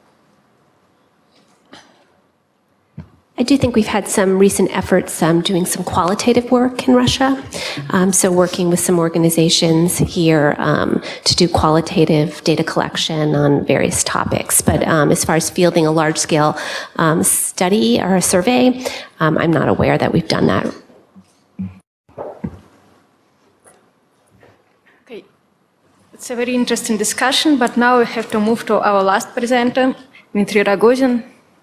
Speaker 12: I do think we've had some recent efforts um, doing some qualitative work in Russia. Um, so working with some organizations here um, to do qualitative data collection on various topics. But um, as far as fielding a large-scale um, study or a survey, um, I'm not aware that we've done that.
Speaker 1: Okay, it's a very interesting discussion, but now we have to move to our last presenter, Dmitry Rogozin.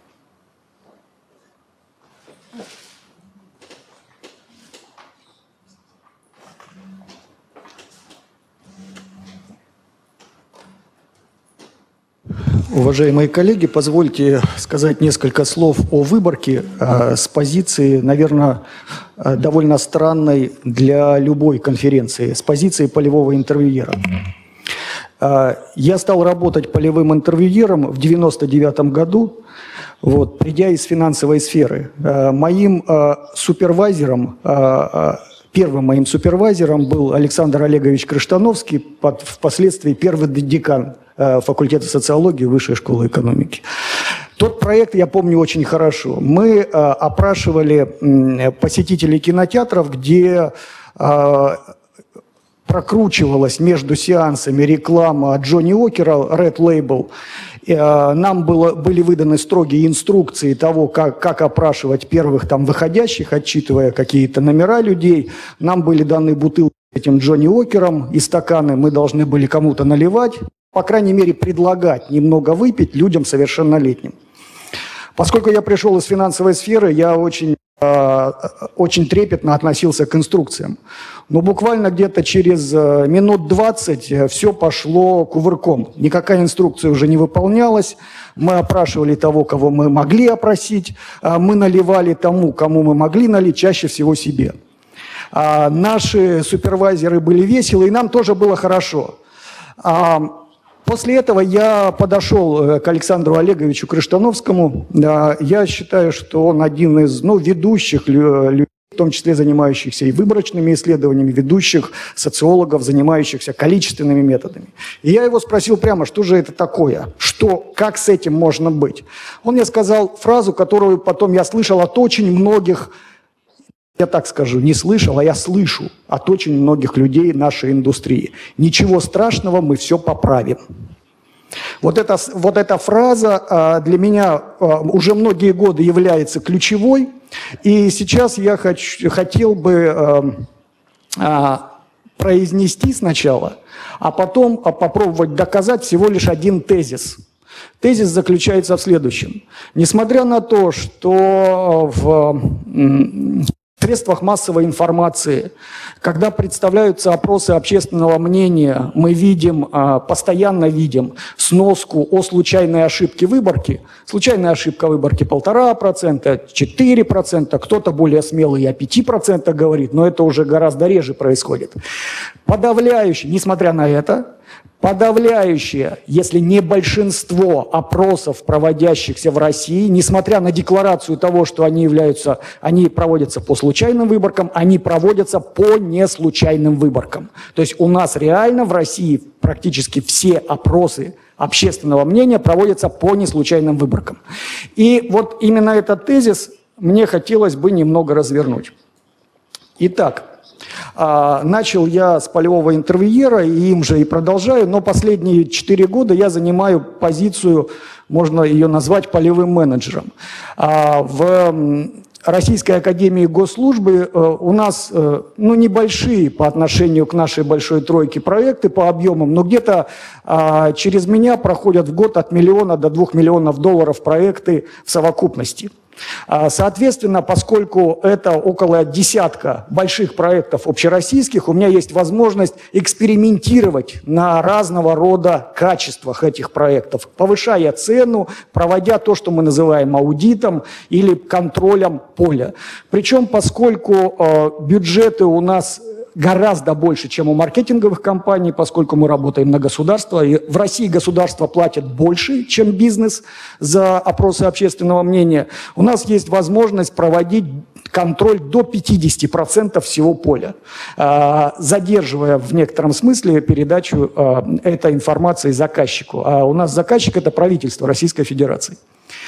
Speaker 13: Уважаемые коллеги, позвольте сказать несколько слов о выборке э, с позиции, наверное, э, довольно странной для любой конференции, с позиции полевого интервьюера. Э, я стал работать полевым интервьюером в девяносто девятом году, вот, придя из финансовой сферы. Э, моим э, супервайзером, э, первым моим супервайзером был Александр Олегович Крыштановский, под, впоследствии первый декан факультета социологии Высшей школы экономики. Тот проект я помню очень хорошо. Мы э, опрашивали э, посетителей кинотеатров, где э, прокручивалась между сеансами реклама Джонни Уокера, Red Label. Э, нам было, были выданы строгие инструкции того, как, как опрашивать первых там выходящих, отчитывая какие-то номера людей. Нам были даны бутылки с этим Джонни Уокером и стаканы мы должны были кому-то наливать. По крайней мере, предлагать немного выпить людям совершеннолетним. Поскольку я пришел из финансовой сферы, я очень, э, очень трепетно относился к инструкциям. Но буквально где-то через минут двадцать все пошло кувырком. Никакая инструкция уже не выполнялась. Мы опрашивали того, кого мы могли опросить. Мы наливали тому, кому мы могли налить, чаще всего себе. А наши супервайзеры были веселы, и нам тоже было хорошо. После этого я подошел к Александру Олеговичу Крыштановскому. Я считаю, что он один из ну, ведущих людей, в том числе занимающихся и выборочными исследованиями, ведущих социологов, занимающихся количественными методами. И я его спросил прямо, что же это такое, что, как с этим можно быть. Он мне сказал фразу, которую потом я слышал от очень многих, я так скажу, не слышал, а я слышу от очень многих людей нашей индустрии. Ничего страшного, мы все поправим. Вот эта, вот эта фраза для меня уже многие годы является ключевой, и сейчас я хочу, хотел бы произнести сначала, а потом попробовать доказать всего лишь один тезис. Тезис заключается в следующем. Несмотря на то, что в средствах массовой информации, когда представляются опросы общественного мнения, мы видим, постоянно видим сноску о случайной ошибке выборки. Случайная ошибка выборки полтора процента, четыре процента, кто-то более смелый и о пяти процентах говорит, но это уже гораздо реже происходит. Подавляющее, несмотря на это, подавляющее, если не большинство опросов, проводящихся в России, несмотря на декларацию того, что они являются, они проводятся по случайным выборкам, они проводятся по неслучайным выборкам. То есть у нас реально в России практически все опросы общественного мнения проводятся по неслучайным выборкам. И вот именно этот тезис мне хотелось бы немного развернуть. Итак, начал я с полевого интервьюера, и им же и продолжаю, но последние четыре года я занимаю позицию, можно ее назвать полевым менеджером. В Российской академии госслужбы у нас ну, небольшие по отношению к нашей большой тройке проекты по объемам, но где-то через меня проходят в год от миллиона до двух миллионов долларов проекты в совокупности. Соответственно, поскольку это около десятка больших проектов общероссийских, у меня есть возможность экспериментировать на разного рода качествах этих проектов, повышая цену, проводя то, что мы называем аудитом или контролем поля. Причем, поскольку э, бюджеты у нас гораздо больше, чем у маркетинговых компаний, поскольку мы работаем на государство. И в России государство платит больше, чем бизнес за опросы общественного мнения. У нас есть возможность проводить контроль до пятидесяти процентов всего поля, задерживая в некотором смысле передачу этой информации заказчику. А у нас заказчик – это правительство Российской Федерации.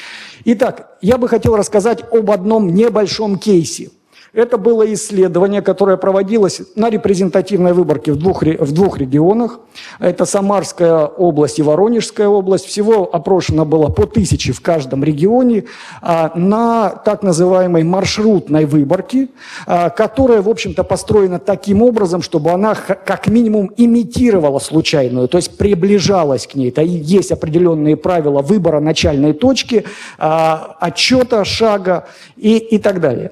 Speaker 13: Итак, я бы хотел рассказать об одном небольшом кейсе. Это было исследование, которое проводилось на репрезентативной выборке в двух, в двух регионах. Это Самарская область и Воронежская область. Всего опрошено было по тысяче в каждом регионе а, на так называемой маршрутной выборке, а, которая, в общем-то, построена таким образом, чтобы она как минимум имитировала случайную, то есть приближалась к ней. Это есть определенные правила выбора начальной точки, а, отчета, шага и, и так далее.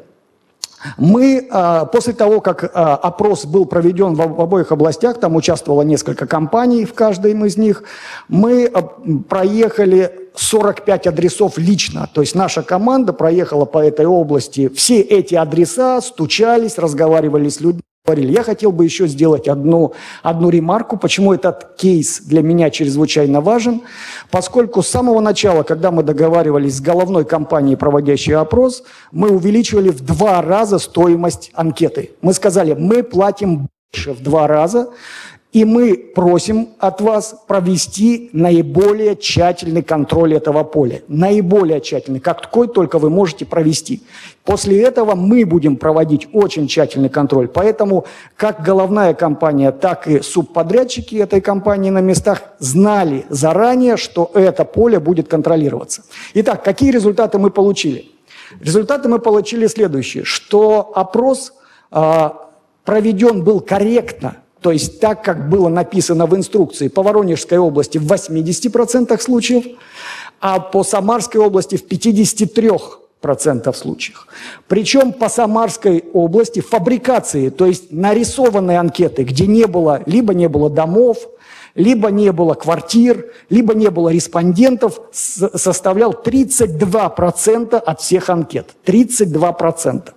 Speaker 13: Мы, после того, как опрос был проведен в обоих областях, там участвовало несколько компаний в каждой из них, мы проехали сорок пять адресов лично. То есть наша команда проехала по этой области все эти адреса, стучались, разговаривали с людьми. Я хотел бы еще сделать одну, одну ремарку, почему этот кейс для меня чрезвычайно важен, поскольку с самого начала, когда мы договаривались с головной компанией, проводящей опрос, мы увеличивали в два раза стоимость анкеты. Мы сказали, мы платим больше в два раза, и мы просим от вас провести наиболее тщательный контроль этого поля. Наиболее тщательный, какой только вы можете провести. После этого мы будем проводить очень тщательный контроль. Поэтому как головная компания, так и субподрядчики этой компании на местах знали заранее, что это поле будет контролироваться. Итак, какие результаты мы получили? Результаты мы получили следующие, что опрос э, проведен был корректно. То есть так, как было написано в инструкции, по Воронежской области в восьмидесяти процентах случаев, а по Самарской области в пятидесяти трёх процентах случаев. Причем по Самарской области фабрикации, то есть нарисованные анкеты, где не было, либо не было домов, либо не было квартир, либо не было респондентов, составлял тридцать два процента от всех анкет. тридцать два процента.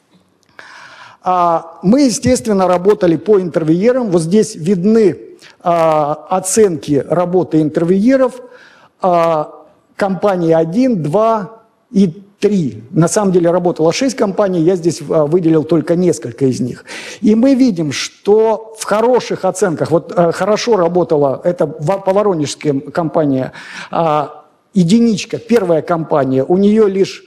Speaker 13: Мы, естественно, работали по интервьюерам. Вот здесь видны а, оценки работы интервьюеров. А, компании один, два и три. На самом деле работало шесть компаний, я здесь а, выделил только несколько из них. И мы видим, что в хороших оценках, вот а, хорошо работала, это по Воронежской компании, а, единичка, первая компания, у нее лишь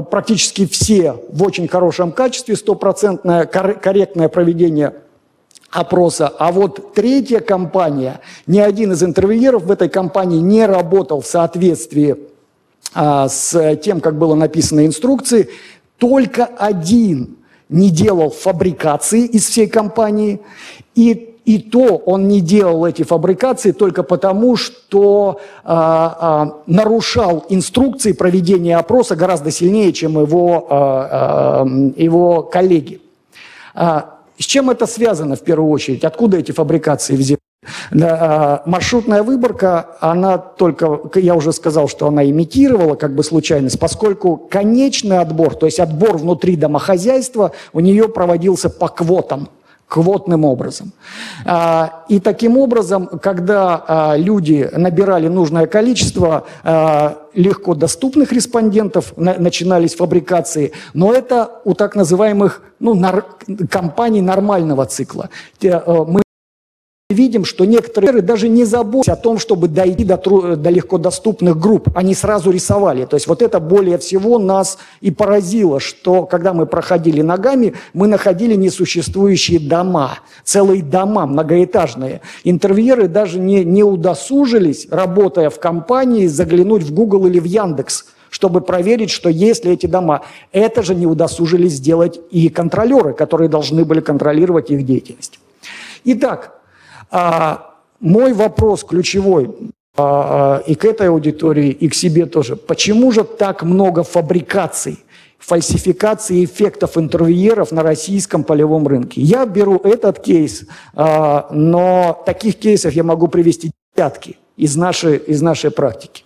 Speaker 13: практически все в очень хорошем качестве, стопроцентное корректное проведение опроса. А вот третья компания, ни один из интервьюеров в этой компании не работал в соответствии а, с тем, как было написано в инструкции. Только один не делал фабрикации из всей компании, и, и то он не делал эти фабрикации только потому, что а, а, нарушал инструкции проведения опроса гораздо сильнее, чем его, а, а, его коллеги. А, с чем это связано в первую очередь? Откуда эти фабрикации взяты? Да, маршрутная выборка, она только, я уже сказал, что она имитировала как бы случайность, поскольку конечный отбор, то есть отбор внутри домохозяйства, у нее проводился по квотам, квотным образом. И таким образом, когда люди набирали нужное количество легко доступных респондентов, начинались фабрикации, но это у так называемых ну, нар- компаний нормального цикла. Мы видим, что некоторые даже не заботились о том, чтобы дойти до, до легкодоступных групп. Они сразу рисовали. То есть вот это более всего нас и поразило, что когда мы проходили ногами, мы находили несуществующие дома, целые дома многоэтажные. Интервьюеры даже не, не удосужились, работая в компании, заглянуть в Google или в Яндекс, чтобы проверить, что есть ли эти дома. Это же не удосужились сделать и контролеры, которые должны были контролировать их деятельность. Итак, А, мой вопрос ключевой а, и к этой аудитории, и к себе тоже. Почему же так много фабрикаций, фальсификаций эффектов интервьюеров на российском полевом рынке? Я беру этот кейс, а, но таких кейсов я могу привести десятки из нашей, из нашей практики.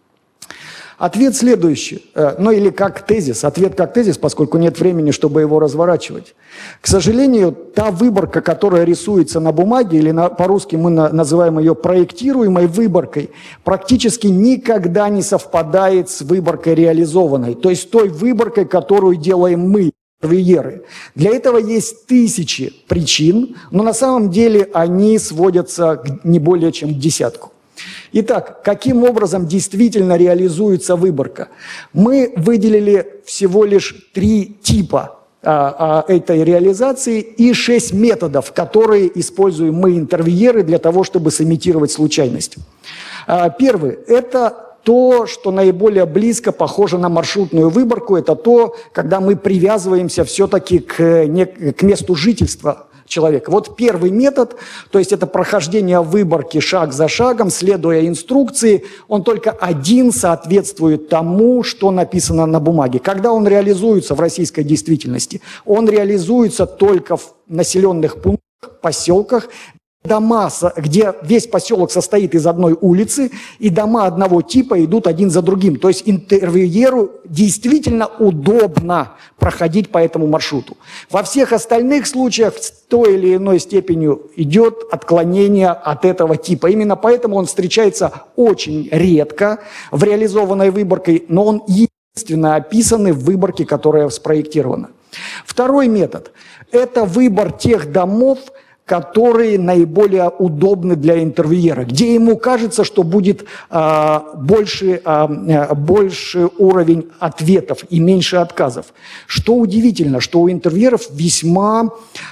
Speaker 13: Ответ следующий, ну или как тезис, ответ как тезис, поскольку нет времени, чтобы его разворачивать. К сожалению, та выборка, которая рисуется на бумаге, или на, по-русски мы на, называем ее проектируемой выборкой, практически никогда не совпадает с выборкой реализованной, то есть той выборкой, которую делаем мы, интервьюеры. Для этого есть тысячи причин, но на самом деле они сводятся к не более чем к десятку. Итак, каким образом действительно реализуется выборка? Мы выделили всего лишь три типа а, а, этой реализации и шесть методов, которые используем мы, интервьюеры, для того, чтобы сымитировать случайность. А, первый – это то, что наиболее близко похоже на маршрутную выборку, это то, когда мы привязываемся все-таки к, к месту жительства человека. Вот первый метод, то есть это прохождение выборки шаг за шагом, следуя инструкции, он только один соответствует тому, что написано на бумаге. Когда он реализуется в российской действительности? Он реализуется только в населенных пунктах, поселках, дома, где весь поселок состоит из одной улицы, и дома одного типа идут один за другим. То есть интервьюеру действительно удобно проходить по этому маршруту. Во всех остальных случаях с той или иной степенью идет отклонение от этого типа. Именно поэтому он встречается очень редко в реализованной выборке, но он единственно описан в выборке, которая спроектирована. Второй метод – это выбор тех домов, которые наиболее удобны для интервьюера, где ему кажется, что будет а, больше, а, больше уровень ответов и меньше отказов. Что удивительно, что у интервьюеров весьма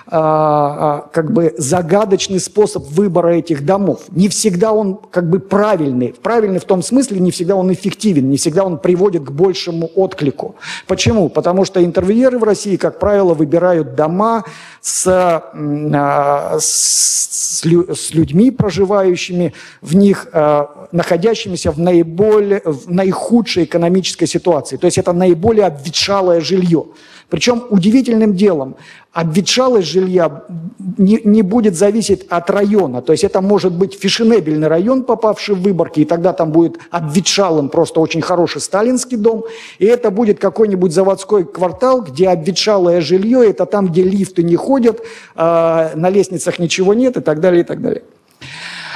Speaker 13: а, как бы загадочный способ выбора этих домов. Не всегда он как бы правильный. Правильный в том смысле, не всегда он эффективен, не всегда он приводит к большему отклику. Почему? Потому что интервьюеры в России, как правило, выбирают дома с... А, С, с людьми, проживающими в них, э, находящимися в, наиболее, в наихудшей экономической ситуации. То есть это наиболее обветшалое жилье. Причем удивительным делом, обветшалость жилья не, не будет зависеть от района. То есть это может быть фешенебельный район, попавший в выборки, и тогда там будет обветшалым просто очень хороший сталинский дом. И это будет какой-нибудь заводской квартал, где обветшалое жилье, это там, где лифты не ходят, э, на лестницах ничего нет и так далее, и так далее.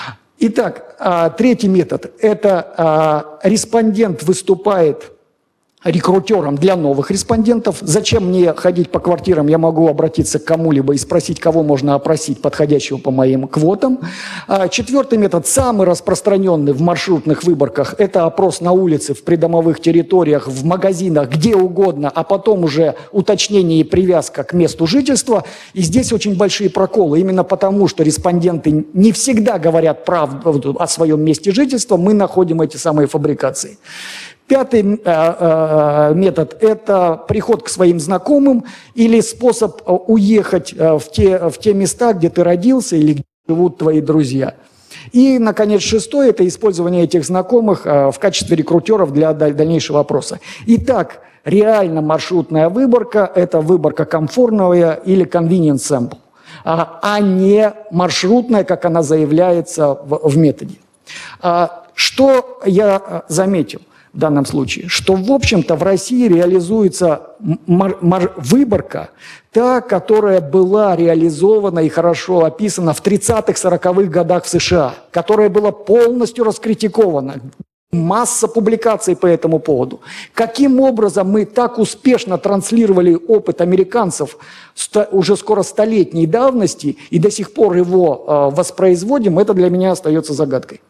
Speaker 13: Итак, э, третий метод – это э, респондент выступает рекрутером для новых респондентов. Зачем мне ходить по квартирам? Я могу обратиться к кому-либо и спросить, кого можно опросить, подходящего по моим квотам. Четвертый метод, самый распространенный в маршрутных выборках, это опрос на улице, в придомовых территориях, в магазинах, где угодно, а потом уже уточнение и привязка к месту жительства. И здесь очень большие проколы. Именно потому, что респонденты не всегда говорят правду о своем месте жительства, мы находим эти самые фабрикации. Пятый э, э, метод – это приход к своим знакомым или способ уехать в те, в те места, где ты родился или где живут твои друзья. И, наконец, шестой – это использование этих знакомых э, в качестве рекрутеров для дальнейшего опроса. Итак, реально маршрутная выборка – это выборка комфортная или convenient sample, а, а не маршрутная, как она заявляется в, в методе. А, что я заметил в данном случае? Что, в общем-то, в России реализуется мар- мар- выборка, та, которая была реализована и хорошо описана в тридцатых-сороковых годах в США, которая была полностью раскритикована. Масса публикаций по этому поводу. Каким образом мы так успешно транслировали опыт американцев уже скоро столетней давности и до сих пор его э, воспроизводим, это для меня остается загадкой.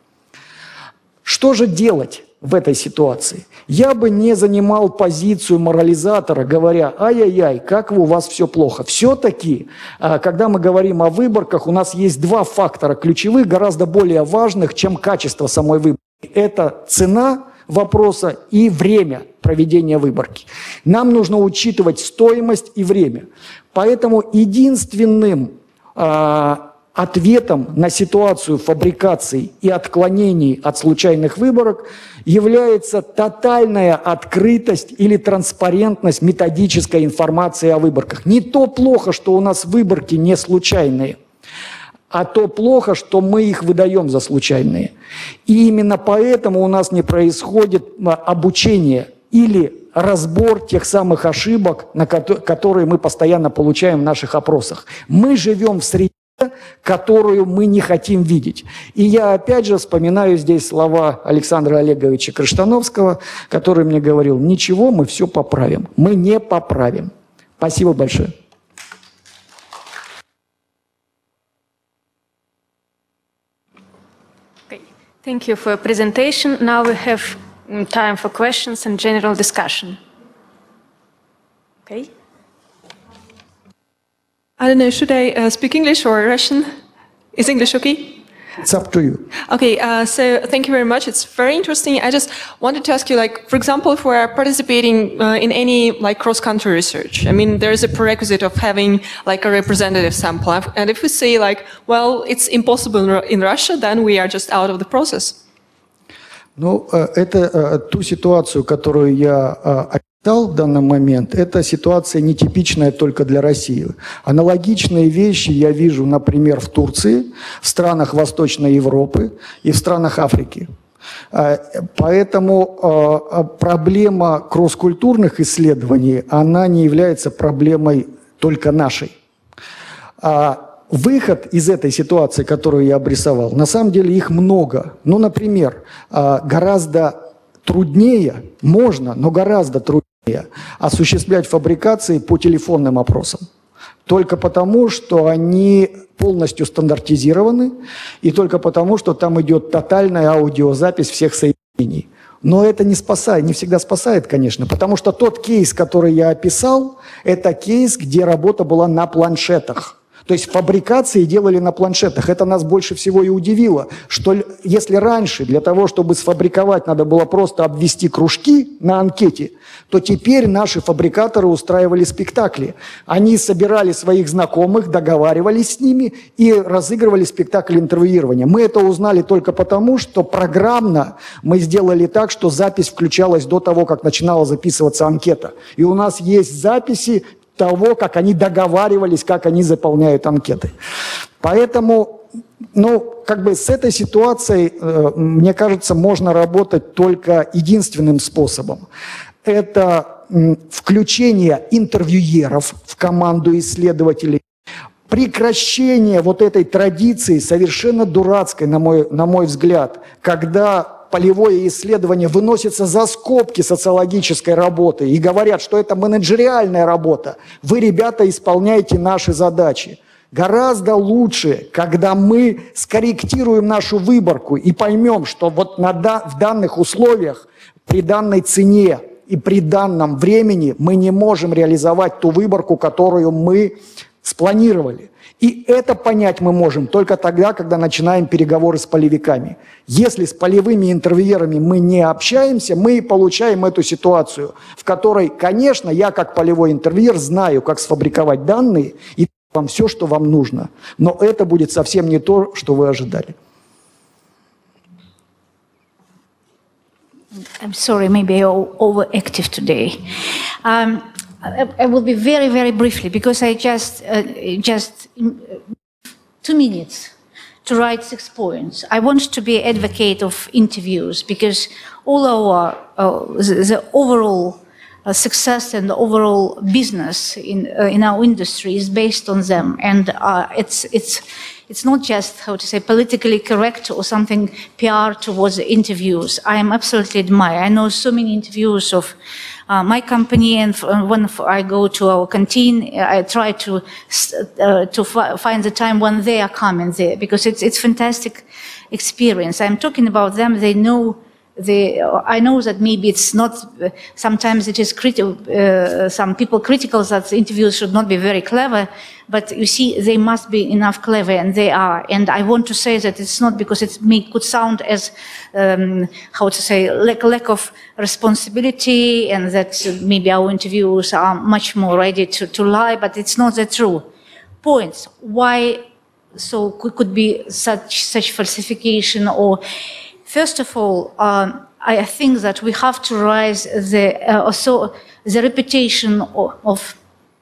Speaker 13: Что же делать в этой ситуации? Я бы не занимал позицию морализатора, говоря, ай-яй-яй, как у вас все плохо. Все-таки, когда мы говорим о выборках, у нас есть два фактора ключевых, гораздо более важных, чем качество самой выборки. Это цена вопроса и время проведения выборки. Нам нужно учитывать стоимость и время. Поэтому единственным ответом на ситуацию фабрикаций и отклонений от случайных выборок является тотальная открытость или транспарентность методической информации о выборках. Не то плохо, что у нас выборки не случайные, а то плохо, что мы их выдаем за случайные. И именно поэтому у нас не происходит обучение или разбор тех самых ошибок, на которые мы постоянно получаем в наших опросах. Мы живем в среде, которую мы не хотим видеть. И я опять же вспоминаю здесь слова Александра Олеговича Крыштановского, который мне говорил, ничего, мы все поправим. Мы не поправим. Спасибо большое.
Speaker 1: Okay. Thank you for your presentation. Now we have time for questions and general discussion. Okay.
Speaker 6: I don't know, should I uh, speak English or Russian? Is English okay?
Speaker 13: It's up to you.
Speaker 6: Okay, uh, so thank you very much. It's very interesting. I just wanted to ask you, like, for example, if we're participating uh, in any like cross-country research, I mean, there is a prerequisite of having like a representative sample. And if we say like, well, it's impossible in Russia, then we are just out of the process.
Speaker 13: Ну, это ту ситуацию, которую я описал в данный момент, это ситуация нетипичная только для России. Аналогичные вещи я вижу, например, в Турции, в странах Восточной Европы и в странах Африки. Поэтому проблема кросс-культурных исследований, она не является проблемой только нашей. Выход из этой ситуации, которую я обрисовал, на самом деле их много. Ну, например, гораздо труднее, можно, но гораздо труднее осуществлять фабрикации по телефонным опросам. Только потому, что они полностью стандартизированы, и только потому, что там идет тотальная аудиозапись всех соединений. Но это не спасает, не всегда спасает, конечно, потому что тот кейс, который я описал, это кейс, где работа была на планшетах. То есть фабрикации делали на планшетах. Это нас больше всего и удивило, что если раньше для того, чтобы сфабриковать, надо было просто обвести кружки на анкете, то теперь наши фабрикаторы устраивали спектакли. Они собирали своих знакомых, договаривались с ними и разыгрывали спектакль интервьюирования. Мы это узнали только потому, что программно мы сделали так, что запись включалась до того, как начинала записываться анкета. И у нас есть записи того, как они договаривались, как они заполняют анкеты. Поэтому, ну, как бы с этой ситуацией, э, мне кажется, можно работать только единственным способом. Это м, включение интервьюеров в команду исследователей, прекращение вот этой традиции, совершенно дурацкой, на мой, на мой взгляд, когда полевое исследование выносится за скобки социологической работы и говорят, что это менеджериальная работа, вы, ребята, исполняете наши задачи. Гораздо лучше, когда мы скорректируем нашу выборку и поймем, что вот на, в данных условиях, при данной цене и при данном времени мы не можем реализовать ту выборку, которую мы спланировали. И это понять мы можем только тогда, когда начинаем переговоры с полевиками. Если с полевыми интервьюерами мы не общаемся, мы получаем эту ситуацию, в которой, конечно, я как полевой интервьюер знаю, как сфабриковать данные и вам все, что вам нужно. Но это будет совсем не то, что вы ожидали.
Speaker 11: I'm sorry, maybe I'm overactive today. Um, I, I will be very, very briefly because I just, uh, just two minutes to write six points. I want to be advocate of interviews because all our uh, the, the overall uh, success and the overall business in uh, in our industry is based on them, and uh, it's it's. It's not just, how to say, politically correct or something P R towards the interviews. I am absolutely admire. I know so many interviews of uh, my company, and when I go to our canteen, I try to uh, to find the time when they are coming there, because it's it's fantastic experience. I'm talking about them. They know. They, I know that maybe it's not, uh, sometimes it is critical, uh, some people critical that the interviews should not be very clever, but you see, they must be enough clever, and they are. And I want to say that it's not because it may, could sound as, um, how to say, lack, lack of responsibility, and that maybe our interviews are much more ready to, to lie, but it's not that true. Points, why so could, could be such, such falsification or... First of all, um, I think that we have to raise the uh, also the reputation of, of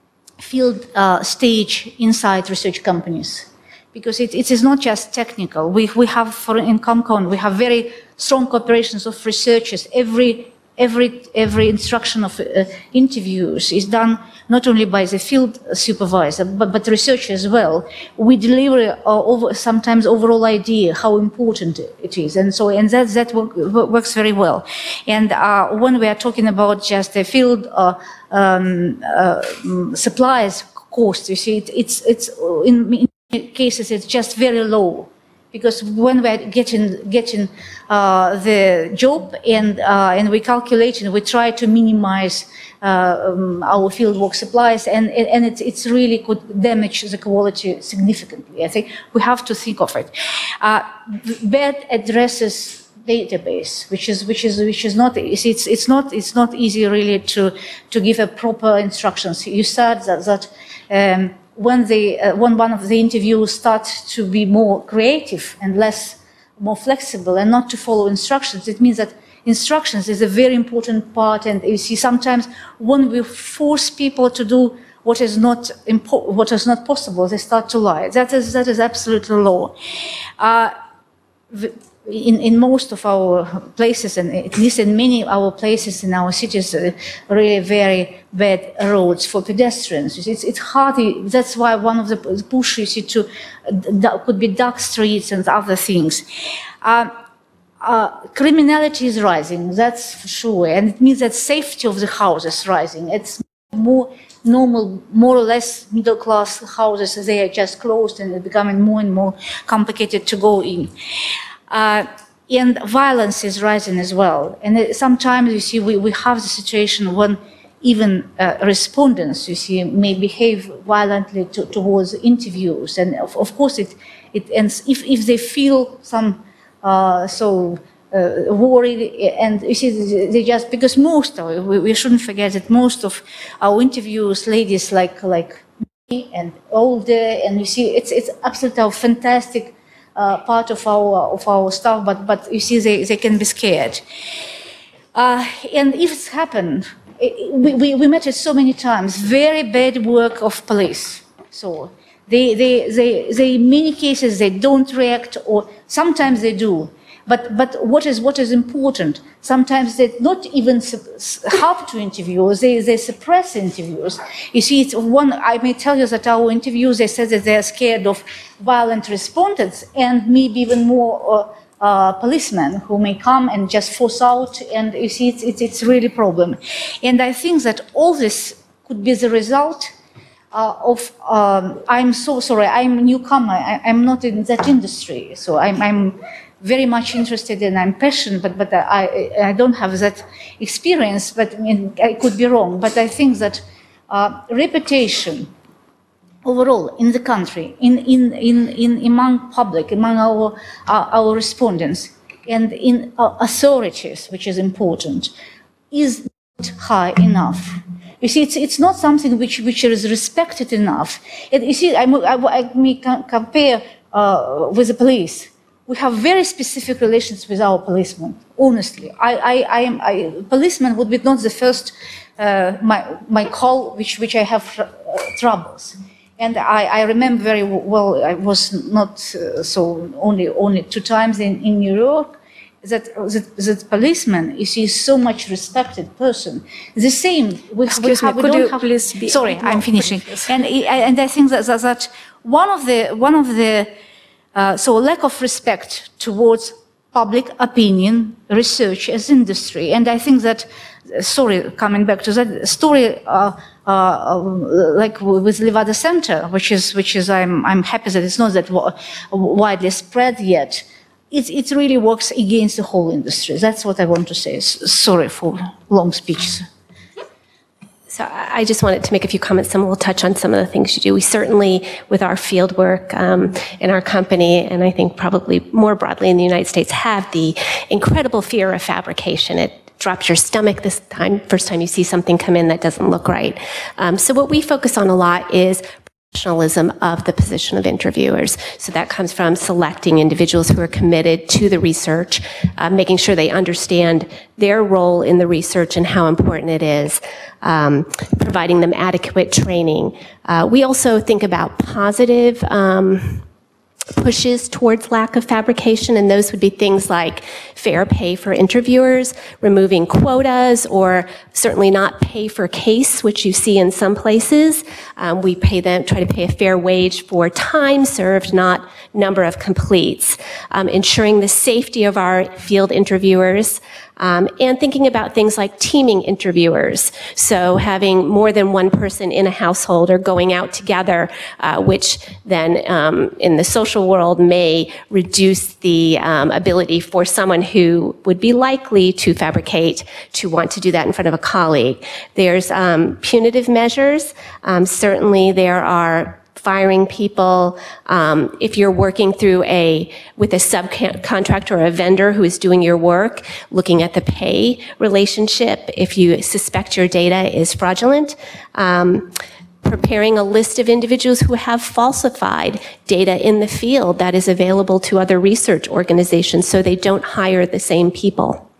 Speaker 11: field uh, stage inside research companies, because it, it is not just technical. We we have for in ComCon we have very strong cooperations of researchers. Every every every instruction of uh, interviews is done not only by the field supervisor, but, but research as well. We deliver uh, over, sometimes overall idea how important it is, and so and that that work, works very well. And uh, when we are talking about just the field uh, um, uh, supplies cost, you see, it, it's it's in, in cases it's just very low. Because when we're getting getting uh, the job and uh, and we calculate and we try to minimize uh, um, our fieldwork supplies, and and it it's really could damage the quality significantly. I think we have to think of it. Uh, bad addresses database, which is which is which is not it's it's not it's not easy really to to give a proper instructions. You said that that. Um, When, the, uh, when one of the interviews starts to be more creative and less, more flexible and not to follow instructions, it means that instructions is a very important part. And you see, sometimes when we force people to do what is not impo- what is not possible, they start to lie. That is that is absolutely law. Uh, In, in most of our places, and at least in many of our places in our cities, uh, really very bad roads for pedestrians. It's, it's hard. That's why one of the push you see to uh, could be dark streets and other things. Uh, uh, criminality is rising, that's for sure, and it means that safety of the house is rising. It's more normal, more or less middle-class houses. They are just closed, and it's becoming more and more complicated to go in. Uh, and violence is rising as well. And it, sometimes, you see, we, we have the situation when even uh, respondents, you see, may behave violently to, towards interviews. And of, of course, it, it ends, if, if they feel some, uh, so uh, worried, and you see, they just, because most, of, we, we shouldn't forget that most of our interviews, ladies like, like me and older, and you see, it's, it's absolutely fantastic Uh, part of our of our staff, but but you see, they, they can be scared. Uh, and if it's happened, it, we, we, we met it so many times, very bad work of police. So they, they, they, they, in many cases, they don't react, or sometimes they do. But, but what is what is important, sometimes they not even help to interviews, they, they suppress interviews. You see, it's one, I may tell you that our interviews, they said that they are scared of violent respondents, and maybe even more uh, uh, policemen who may come and just force out, and you see, it's, it's, it's really a problem. And I think that all this could be the result uh, of, um, I'm so sorry, I'm a newcomer, I, I'm not in that industry, so I'm, I'm very much interested and I'm passionate, but, but I, I don't have that experience, but I mean, I could be wrong, but I think that uh, reputation overall in the country, in, in, in, in among public, among our, our, our respondents, and in uh, authorities, which is important, is not high enough. You see, it's, it's not something which, which is respected enough. And you see, I, I, I may compare uh, with the police. We have very specific relations with our policemen, honestly. I, I, I am, I, policemen would be not the first, uh, my, my call, which, which I have uh, troubles. And I, I remember very well, I was not uh, so only only two times in, in New York, that, that that policeman, you see, is so much respected person. The same, we,
Speaker 12: Excuse
Speaker 11: we, have,
Speaker 12: me,
Speaker 11: we
Speaker 12: could
Speaker 11: don't
Speaker 12: you
Speaker 11: have,
Speaker 12: please be-
Speaker 11: sorry,
Speaker 12: no,
Speaker 11: I'm finishing.
Speaker 12: please.
Speaker 11: And, and I think that, that, that one of the, one of the uh, so lack of respect towards public opinion, research as industry. And I think that, sorry, coming back to that story, uh, uh, like with Levada Center, which is, which is I'm, I'm happy that it's not that widely spread yet. It, it really works against the whole industry. That's what I want to say. Sorry for long speeches.
Speaker 12: So I just wanted to make a few comments, and we'll touch on some of the things you do. We certainly, with our field work um, in our company, and I think probably more broadly in the United States, have the incredible fear of fabrication. It drops your stomach this time, first time you see something come in that doesn't look right. Um, so what we focus on a lot is professionalism of the position of interviewers. So that comes from selecting individuals who are committed to the research, uh, making sure they understand their role in the research and how important it is, um, providing them adequate training. Uh, we also think about positive um, pushes towards lack of fabrication, and those would be things like fair pay for interviewers, removing quotas, or certainly not pay for case, which you see in some places. Um, we pay them, try to pay a fair wage for time served, not number of completes. Um, ensuring the safety of our field interviewers, Um, and thinking about things like teaming interviewers. So having more than one person in a household or going out together, uh, which then um, in the social world may reduce the um, ability for someone who would be likely to fabricate to want to do that in front of a colleague. There's um, punitive measures. Um, certainly there are firing people, um, if you're working through a, with a subcontractor or a vendor who is doing your work, looking at the pay relationship, if you suspect your data is fraudulent, um, preparing a list of individuals who have falsified data in the field that is available to other research organizations so they don't hire the same people.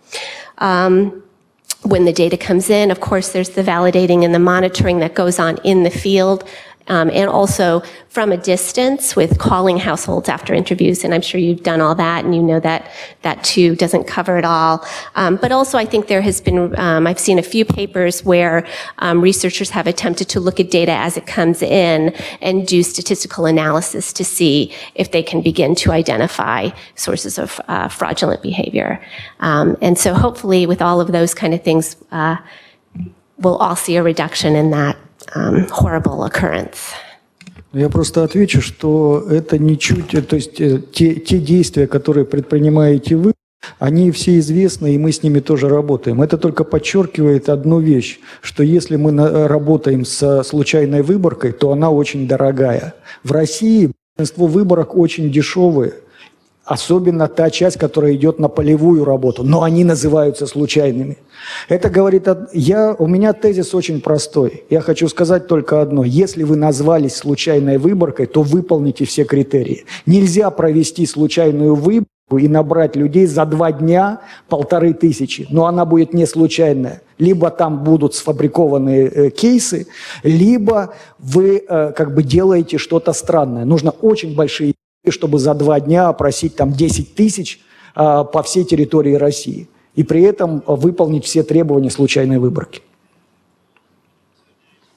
Speaker 12: Um, when the data comes in, of course, there's the validating and the monitoring that goes on in the field. Um, and also from a distance with calling households after interviews, and I'm sure you've done all that, and you know that that too doesn't cover it all. Um, but also I think there has been, um, I've seen a few papers where um, researchers have attempted to look at data as it comes in and do statistical analysis to see if they can begin to identify sources of uh, fraudulent behavior. Um, and so hopefully with all of those kind of things, uh, we'll all see a reduction in that Um, horrible occurrence.
Speaker 13: Я просто отвечу, что это ничуть, то есть те, те действия, которые предпринимаете вы, они все известны, и мы с ними тоже работаем. Это только подчеркивает одну вещь, что если мы на, работаем со случайной выборкой, то она очень дорогая. В России большинство выборок очень дешевые. Особенно та часть, которая идет на полевую работу, но они называются случайными. Это говорит, я, у меня тезис очень простой. Я хочу сказать только одно. Если вы назвались случайной выборкой, то выполните все критерии. Нельзя провести случайную выборку и набрать людей за два дня полторы тысячи, но она будет не случайная. Либо там будут сфабрикованные э, кейсы, либо вы э, как бы делаете что-то странное. Нужно очень большие чтобы за два дня опросить там десять тысяч а, по всей территории России и при этом выполнить все требования случайной выборки.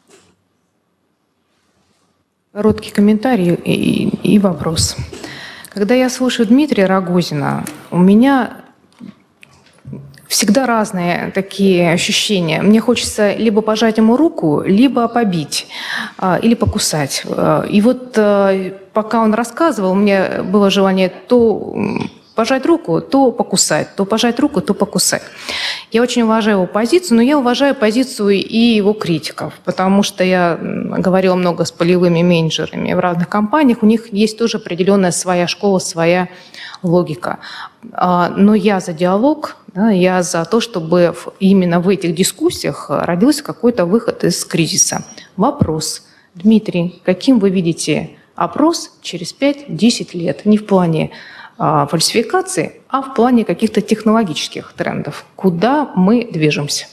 Speaker 2: Короткий комментарий и, и вопрос. Когда я слушаю Дмитрия Рогозина, у меня всегда разные такие ощущения. Мне хочется либо пожать ему руку, либо побить, или покусать. И вот пока он рассказывал, у меня было желание то пожать руку, то покусать, то пожать руку, то покусать. Я очень уважаю его позицию, но я уважаю позицию и его критиков, потому что я говорила много с полевыми менеджерами в разных компаниях, у них есть тоже определенная своя школа, своя логика. Но я за диалог, да, я за то, чтобы именно в этих дискуссиях родился какой-то выход из кризиса. Вопрос. Дмитрий, каким вы видите опрос через пять-десять лет? Не в плане фальсификации, а в плане каких-то технологических трендов. Куда мы движемся?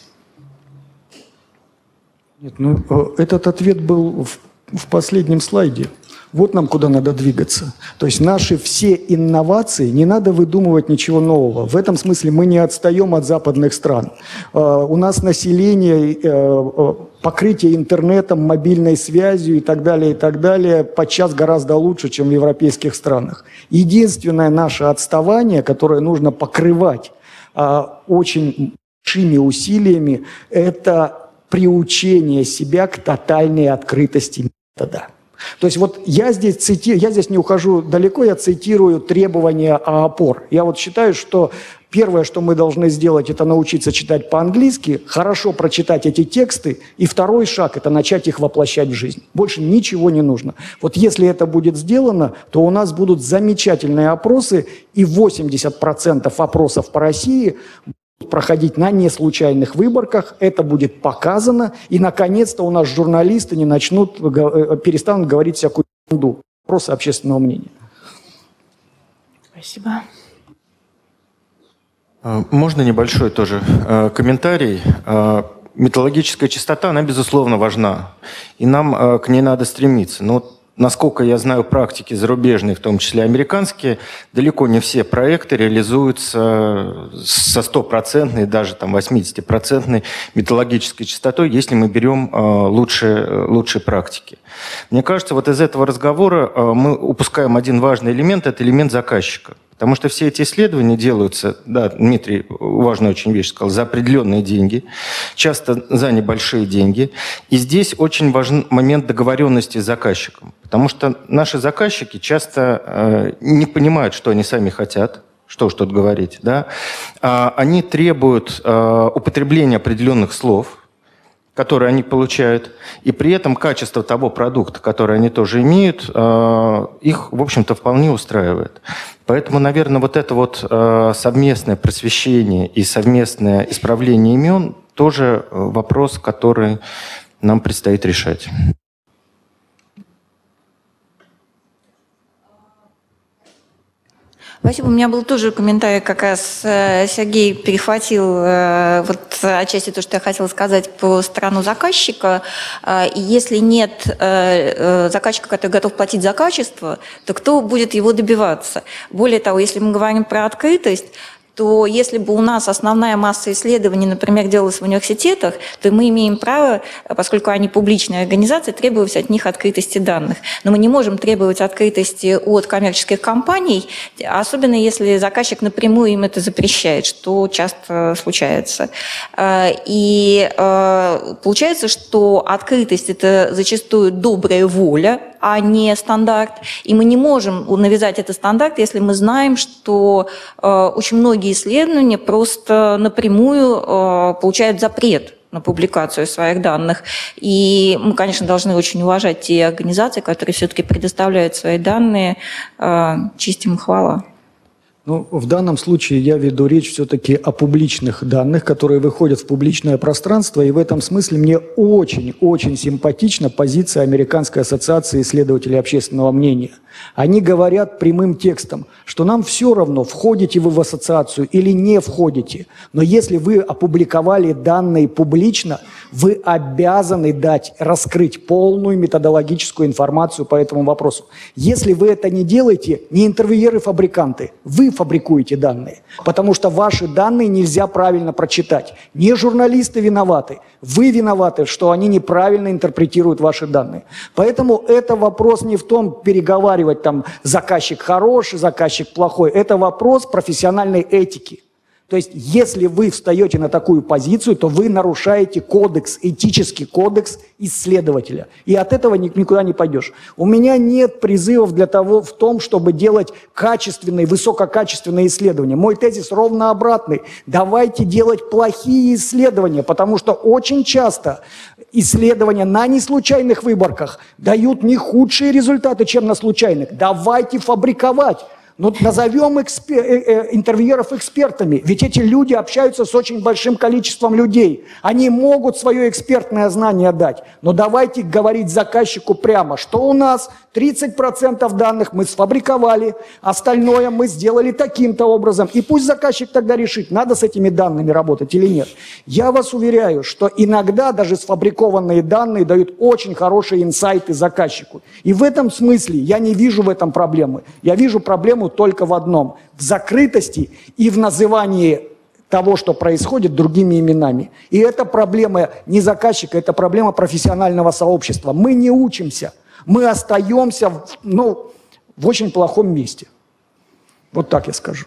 Speaker 13: Нет, ну, этот ответ был в, в последнем слайде. Вот нам куда надо двигаться. То есть наши все инновации, не надо выдумывать ничего нового. В этом смысле мы не отстаем от западных стран. У нас население, покрытие интернетом, мобильной связью и так далее, и так далее подчас гораздо лучше, чем в европейских странах. Единственное наше отставание, которое нужно покрывать очень большими усилиями, это приучение себя к тотальной открытости метода. То есть вот я здесь, цитирую, я здесь не ухожу далеко, я цитирую требования ООПОР. Я вот считаю, что первое, что мы должны сделать, это научиться читать по-английски, хорошо прочитать эти тексты, и второй шаг – это начать их воплощать в жизнь. Больше ничего не нужно. Вот если это будет сделано, то у нас будут замечательные опросы, и восемьдесят процентов опросов по России проходить на неслучайных выборках, это будет показано, и, наконец-то, у нас журналисты не начнут, перестанут говорить всякую ерунду. Вопросы общественного мнения.
Speaker 2: Спасибо.
Speaker 14: Можно небольшой тоже комментарий? Методологическая чистота, она, безусловно, важна, и нам к ней надо стремиться. Но насколько я знаю практики зарубежные, в том числе американские, далеко не все проекты реализуются со стопроцентной, даже там восьмидесятипроцентной методологической чистотой, если мы берем лучшие, лучшие практики. Мне кажется, вот из этого разговора мы упускаем один важный элемент – это элемент заказчика. Потому что все эти исследования делаются, да, Дмитрий важную очень вещь сказал, за определенные деньги, часто за небольшие деньги. И здесь очень важен момент договоренности с заказчиком. Потому что наши заказчики часто э, не понимают, что они сами хотят, что уж тут говорить, да. А они требуют э, употребления определенных слов, которые они получают, и при этом качество того продукта, который они тоже имеют, их, в общем-то, вполне устраивает. Поэтому, наверное, вот это вот совместное просвещение и совместное исправление имен тоже вопрос, который нам предстоит решать.
Speaker 3: Спасибо. У меня был тоже комментарий, как раз Сергей перехватил вот отчасти то, что я хотела сказать про сторону заказчика. И если нет заказчика, который готов платить за качество, то кто будет его добиваться? Более того, если мы говорим про открытость, то если бы у нас основная масса исследований, например, делалась в университетах, то мы имеем право, поскольку они публичные организации, требовать от них открытости данных. Но мы не можем требовать открытости от коммерческих компаний, особенно если заказчик напрямую им это запрещает, что часто случается. И получается, что открытость – это зачастую добрая воля, а не стандарт. И мы не можем навязать этот стандарт, если мы знаем, что очень многие исследования просто напрямую э, получают запрет на публикацию своих данных. И мы, конечно, должны очень уважать те организации, которые все-таки предоставляют свои данные. Э, честь им хвала.
Speaker 13: Ну, в данном случае я веду речь все-таки о публичных данных, которые выходят в публичное пространство, и в этом смысле мне очень-очень симпатична позиция Американской ассоциации исследователей общественного мнения. Они говорят прямым текстом, что нам все равно, входите вы в ассоциацию или не входите, но если вы опубликовали данные публично, вы обязаны дать, раскрыть полную методологическую информацию по этому вопросу. Если вы это не делаете, не интервьюеры-фабриканты, вы фабрикуете данные, потому что ваши данные нельзя правильно прочитать. Не журналисты виноваты, вы виноваты, что они неправильно интерпретируют ваши данные. Поэтому это вопрос не в том, переговаривать устанавливать там заказчик хороший, заказчик плохой. Это вопрос профессиональной этики. То есть, если вы встаете на такую позицию, то вы нарушаете кодекс, этический кодекс исследователя. И от этого никуда не пойдешь. У меня нет призывов для того, в том, чтобы делать качественные, высококачественные исследования. Мой тезис ровно обратный. Давайте делать плохие исследования, потому что очень часто исследования на неслучайных выборках дают не худшие результаты, чем на случайных. Давайте фабриковать. Ну, назовем экспер... э, э, интервьюеров экспертами, ведь эти люди общаются с очень большим количеством людей. Они могут свое экспертное знание дать. Но давайте говорить заказчику прямо, что у нас тридцать процентов данных мы сфабриковали, остальное мы сделали таким-то образом. И пусть заказчик тогда решит, надо с этими данными работать или нет. Я вас уверяю, что иногда даже сфабрикованные данные дают очень хорошие инсайты заказчику. И в этом смысле я не вижу в этом проблемы. Я вижу проблему только в одном – в закрытости и в назывании того, что происходит, другими именами. И это проблема не заказчика, это проблема профессионального сообщества. Мы не учимся, мы остаемся в, ну, в очень плохом месте. Вот так я скажу.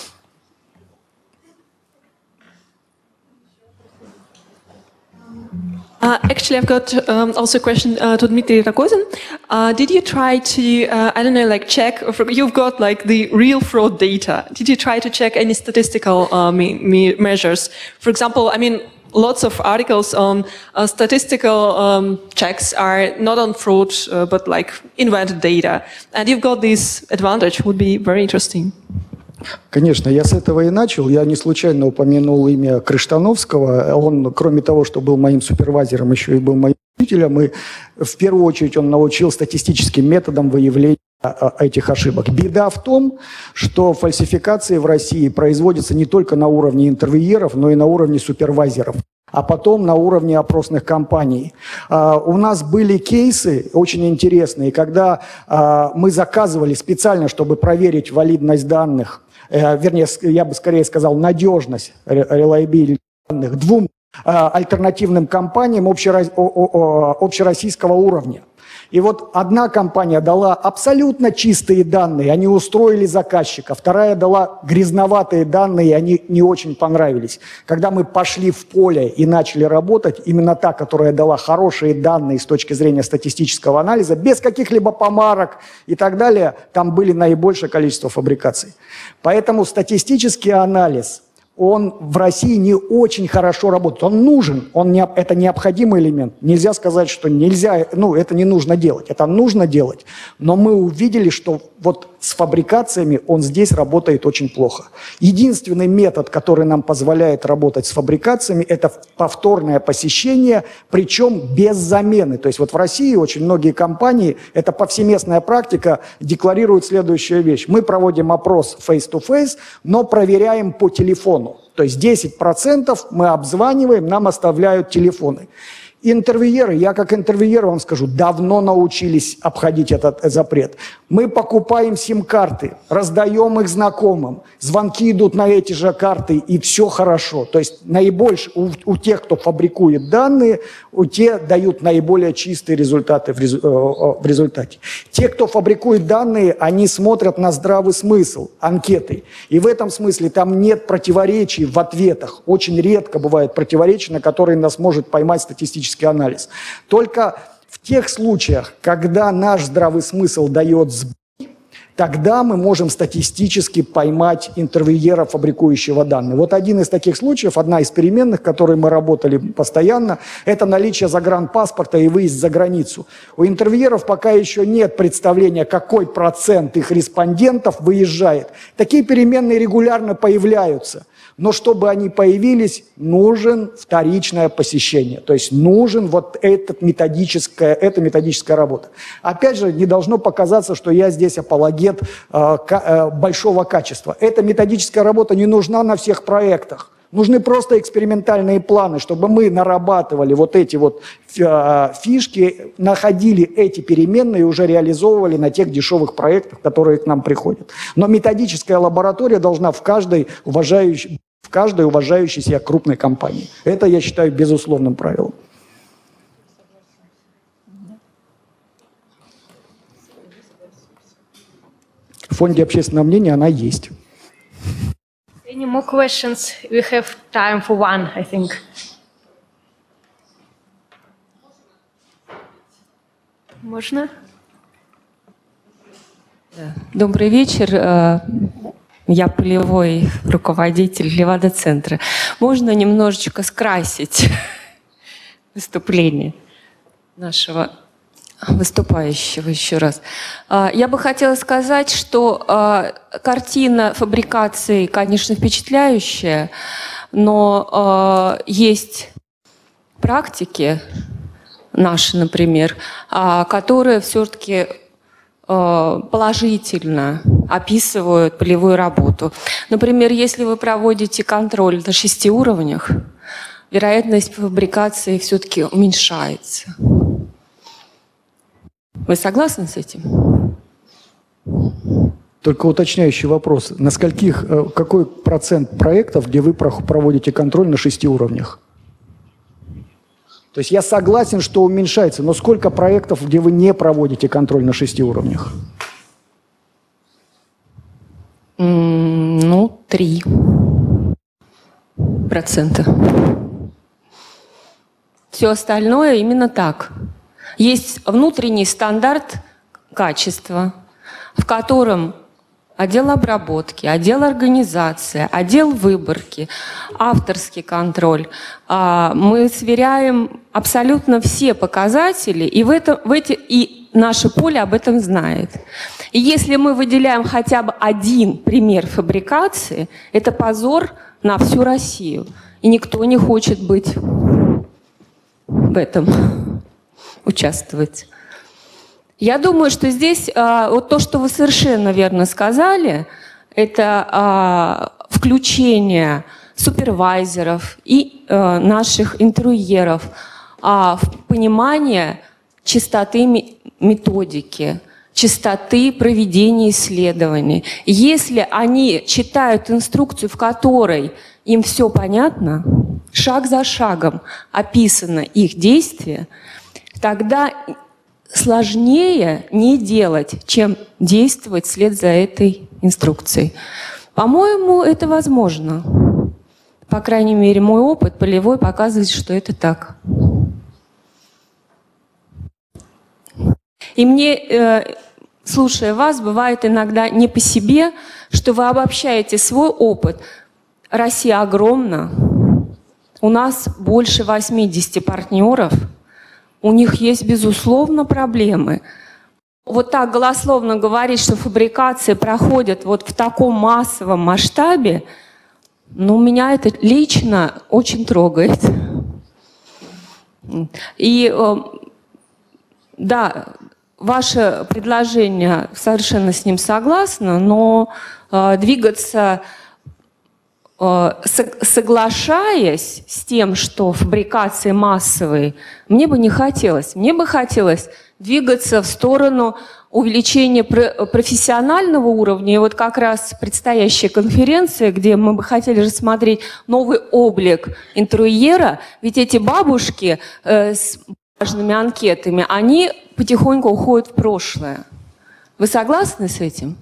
Speaker 6: Uh, actually, I've got um, also a question uh, to Dmitry Rogozin. Uh, did you try to, uh, I don't know, like check, you've got like the real fraud data. Did you try to check any statistical uh, me me measures? For example, I mean, lots of articles on uh, statistical um, checks are not on fraud, uh, but like invented data. And you've got this advantage, would be very interesting.
Speaker 13: Конечно, я с этого и начал. Я не случайно упомянул имя Крыштановского. Он, кроме того, что был моим супервайзером, еще и был моим учителем. И в первую очередь он научил статистическим методам выявления этих ошибок. Беда в том, что фальсификации в России производятся не только на уровне интервьюеров, но и на уровне супервайзеров, а потом на уровне опросных компаний. Uh, у нас были кейсы очень интересные, когда uh, мы заказывали специально, чтобы проверить валидность данных, uh, вернее, я бы скорее сказал, надежность, reliability данных двум uh, альтернативным компаниям общеро- общероссийского уровня. И вот одна компания дала абсолютно чистые данные, они устроили заказчика, вторая дала грязноватые данные, и они не очень понравились. Когда мы пошли в поле и начали работать, именно та, которая дала хорошие данные с точки зрения статистического анализа, без каких-либо помарок и так далее, там были наибольшее количество фабрикаций. Поэтому статистический анализ, он в России не очень хорошо работает. Он нужен, он не, это необходимый элемент. Нельзя сказать, что нельзя, ну, это не нужно делать. Это нужно делать. Но мы увидели, что вот с фабрикациями он здесь работает очень плохо. Единственный метод, который нам позволяет работать с фабрикациями, это повторное посещение, причем без замены. То есть вот в России очень многие компании, это повсеместная практика, декларируют следующую вещь. Мы проводим опрос face-to-face, но проверяем по телефону. То есть десять процентов мы обзваниваем, нам оставляют телефоны. Интервьюеры, я как интервьюер вам скажу, давно научились обходить этот запрет. Мы покупаем сим-карты, раздаем их знакомым, звонки идут на эти же карты, и все хорошо. То есть наибольше у, у тех, кто фабрикует данные, у тех дают наиболее чистые результаты в, резу, в результате. Те, кто фабрикует данные, они смотрят на здравый смысл анкеты. И в этом смысле там нет противоречий в ответах. Очень редко бывают противоречия, на которые нас может поймать статистический анализ. Только в тех случаях, когда наш здравый смысл дает сбой, тогда мы можем статистически поймать интервьюера, фабрикующего данные. Вот один из таких случаев, одна из переменных, которые мы работали постоянно, это наличие загранпаспорта и выезд за границу. У интервьюеров пока еще нет представления, какой процент их респондентов выезжает. Такие переменные регулярно появляются. Но чтобы они появились, нужен вторичное посещение. То есть нужен вот этот методическая, эта методическая работа. Опять же, не должно показаться, что я здесь апологет э, э, большого качества. Эта методическая работа не нужна на всех проектах. Нужны просто экспериментальные планы, чтобы мы нарабатывали вот эти вот э, фишки, находили эти переменные и уже реализовывали на тех дешевых проектах, которые к нам приходят. Но методическая лаборатория должна в каждой уважающей, в каждой уважающей себя крупной компании. Это, я считаю, безусловным правилом. фонде общественного мнения она есть.
Speaker 1: Any more questions? We have time for one, I think. Можно?
Speaker 15: Добрый вечер. Я полевой руководитель Левада-центра. Можно немножечко скрасить выступление нашего выступающего еще раз. Я бы хотела сказать, что картина фабрикации, конечно, впечатляющая, но есть практики наши, например, которые все-таки положительно описывают полевую работу. Например, если вы проводите контроль на шести уровнях, вероятность фабрикации все-таки уменьшается. Вы согласны с этим?
Speaker 13: Только уточняющий вопрос. На скольких, какой процент проектов, где вы проводите контроль на шести уровнях? То есть я согласен, что уменьшается, но сколько проектов, где вы не проводите контроль на шести уровнях?
Speaker 15: Mm, ну, три процента. Все остальное именно так. Есть внутренний стандарт качества, в котором отдел обработки, отдел организации, отдел выборки, авторский контроль. Мы сверяем абсолютно все показатели, и, в этом, в эти, и наше поле об этом знает. И если мы выделяем хотя бы один пример фабрикации, это позор на всю Россию. И никто не хочет быть в этом, участвовать. Я думаю, что здесь а, вот то, что вы совершенно верно сказали, это а, включение супервайзеров и а, наших интервьюеров а, в понимание чистоты методики, чистоты проведения исследований. Если они читают инструкцию, в которой им все понятно, шаг за шагом описано их действие, тогда сложнее не делать, чем действовать вслед за этой инструкцией. По-моему, это возможно. По крайней мере, мой опыт полевой показывает, что это так. И мне, э, слушая вас, бывает иногда не по себе, что вы обобщаете свой опыт. Россия огромна. У нас больше восьмидесяти партнеров. У них есть, безусловно, проблемы. Вот так голословно говорить, что фабрикации проходят вот в таком массовом масштабе, ну, меня это лично очень трогает. И да, ваше предложение, совершенно с ним согласна, но двигаться, соглашаясь с тем, что фабрикации массовые, мне бы не хотелось. Мне бы хотелось двигаться в сторону увеличения профессионального уровня. И вот как раз предстоящая конференция, где мы бы хотели рассмотреть новый облик интервьюера, ведь эти бабушки э, с важными анкетами, они потихоньку уходят в прошлое. Вы согласны с этим?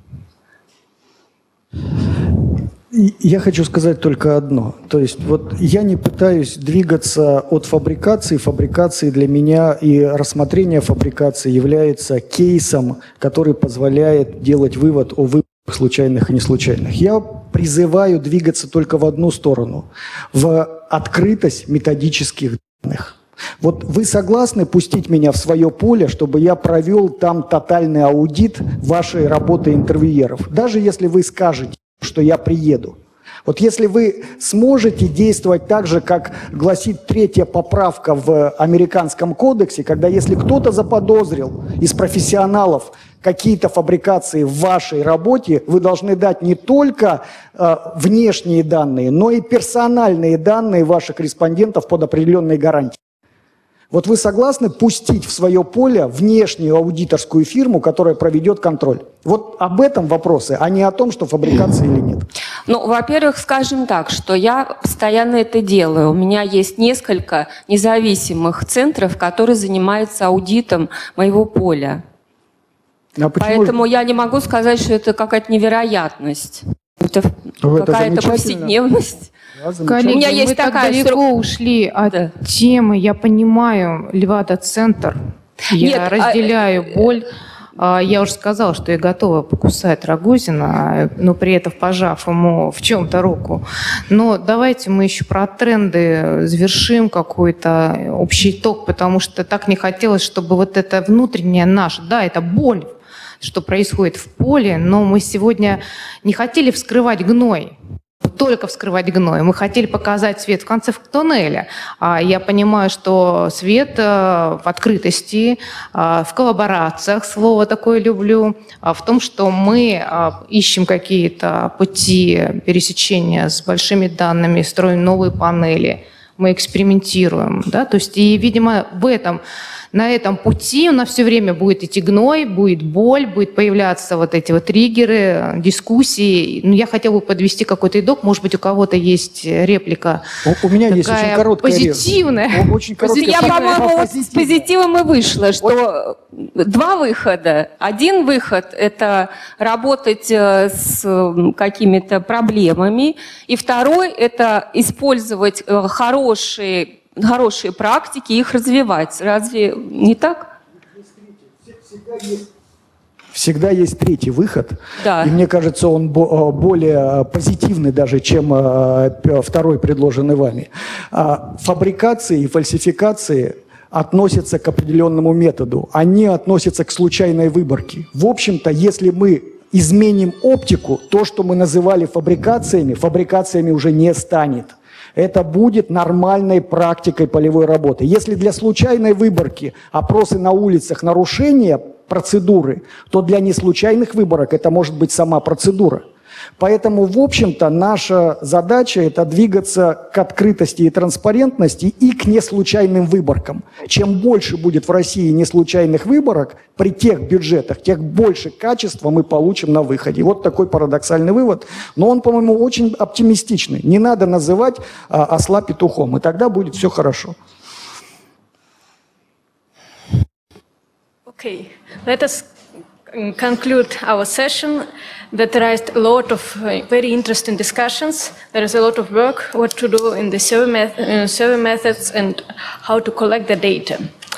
Speaker 13: Я хочу сказать только одно. То есть вот я не пытаюсь двигаться от фабрикации. Фабрикации для меня и рассмотрение фабрикации является кейсом, который позволяет делать вывод о выборах случайных и неслучайных. Я призываю двигаться только в одну сторону, в открытость методических данных. Вот вы согласны пустить меня в свое поле, чтобы я провел там тотальный аудит вашей работы интервьюеров? Даже если вы скажете, что я приеду. Вот если вы сможете действовать так же, как гласит третья поправка в американском кодексе, когда если кто-то заподозрил из профессионалов какие-то фабрикации в вашей работе, вы должны дать не только э, внешние данные, но и персональные данные ваших респондентов под определенной гарантией. Вот вы согласны пустить в свое поле внешнюю аудиторскую фирму, которая проведет контроль? Вот об этом вопросы, а не о том, что фабрикация или нет.
Speaker 15: Ну, во-первых, скажем так, что я постоянно это делаю. У меня есть несколько независимых центров, которые занимаются аудитом моего поля.
Speaker 13: А
Speaker 15: Поэтому я не могу сказать, что это какая-то невероятность. Это
Speaker 13: Ну, это
Speaker 15: какая-то
Speaker 13: замечательно.
Speaker 15: повседневность.
Speaker 2: Коллеги,
Speaker 15: У меня есть
Speaker 2: вы так
Speaker 15: такая
Speaker 2: далеко
Speaker 15: стру-
Speaker 2: ушли от
Speaker 15: Да.
Speaker 2: темы. Я понимаю, Левада-центр. Я
Speaker 15: Нет, а-
Speaker 2: разделяю боль. А, Я уже сказала, что я готова покусать Рогозина, но при этом пожав ему в чем-то руку. Но давайте мы еще про тренды завершим какой-то общий итог, потому что так не хотелось, чтобы вот это внутреннее наше, да, это боль, что происходит в поле, но мы сегодня не хотели вскрывать гной, только вскрывать гной. Мы хотели показать свет в конце туннеля. А я понимаю, что свет э, в открытости, э, в коллаборациях, слово такое люблю, а в том, что мы э, ищем какие-то пути пересечения с большими данными, строим новые панели, мы экспериментируем. Да? То есть, и, видимо, в этом на этом пути у нас все время будет идти гной, будет боль, будет появляться вот эти вот триггеры, дискуссии. Ну, я хотела бы подвести какой-то итог. Может быть, у кого-то есть реплика.
Speaker 13: У, у меня есть очень короткая
Speaker 2: позитивная.
Speaker 13: реплика. Очень короткая
Speaker 15: Я,
Speaker 13: реплика.
Speaker 15: по-моему, вот с
Speaker 13: Позитивная.
Speaker 15: позитивом и вышла, что два выхода. Один выход – это работать э, с м, какими-то проблемами, и второй – это использовать э, хорошие, хорошие практики и их развивать. Разве не так?
Speaker 13: Всегда есть третий выход,
Speaker 15: Да.
Speaker 13: и мне кажется, он бо- более позитивный даже, чем э, п- второй, предложенный вами. А, Фабрикации и фальсификации относятся к определенному методу, они относятся к случайной выборке. В общем-то, если мы изменим оптику, то, что мы называли фабрикациями, фабрикациями уже не станет. Это будет нормальной практикой полевой работы. Если для случайной выборки опросы на улицах нарушения процедуры, то для неслучайных выборок это может быть сама процедура. Поэтому, в общем-то, наша задача – это двигаться к открытости и транспарентности и к неслучайным выборкам. Чем больше будет в России неслучайных выборок, при тех бюджетах, тем больше качества мы получим на выходе. Вот такой парадоксальный вывод. Но он, по-моему, очень оптимистичный. Не надо называть а, осла петухом, и тогда будет все хорошо.
Speaker 1: Okay, let us mm, conclude our session. That raised a lot of uh, very interesting discussions. There is a lot of work, what to do in the survey, met- uh, survey methods and how to collect the data.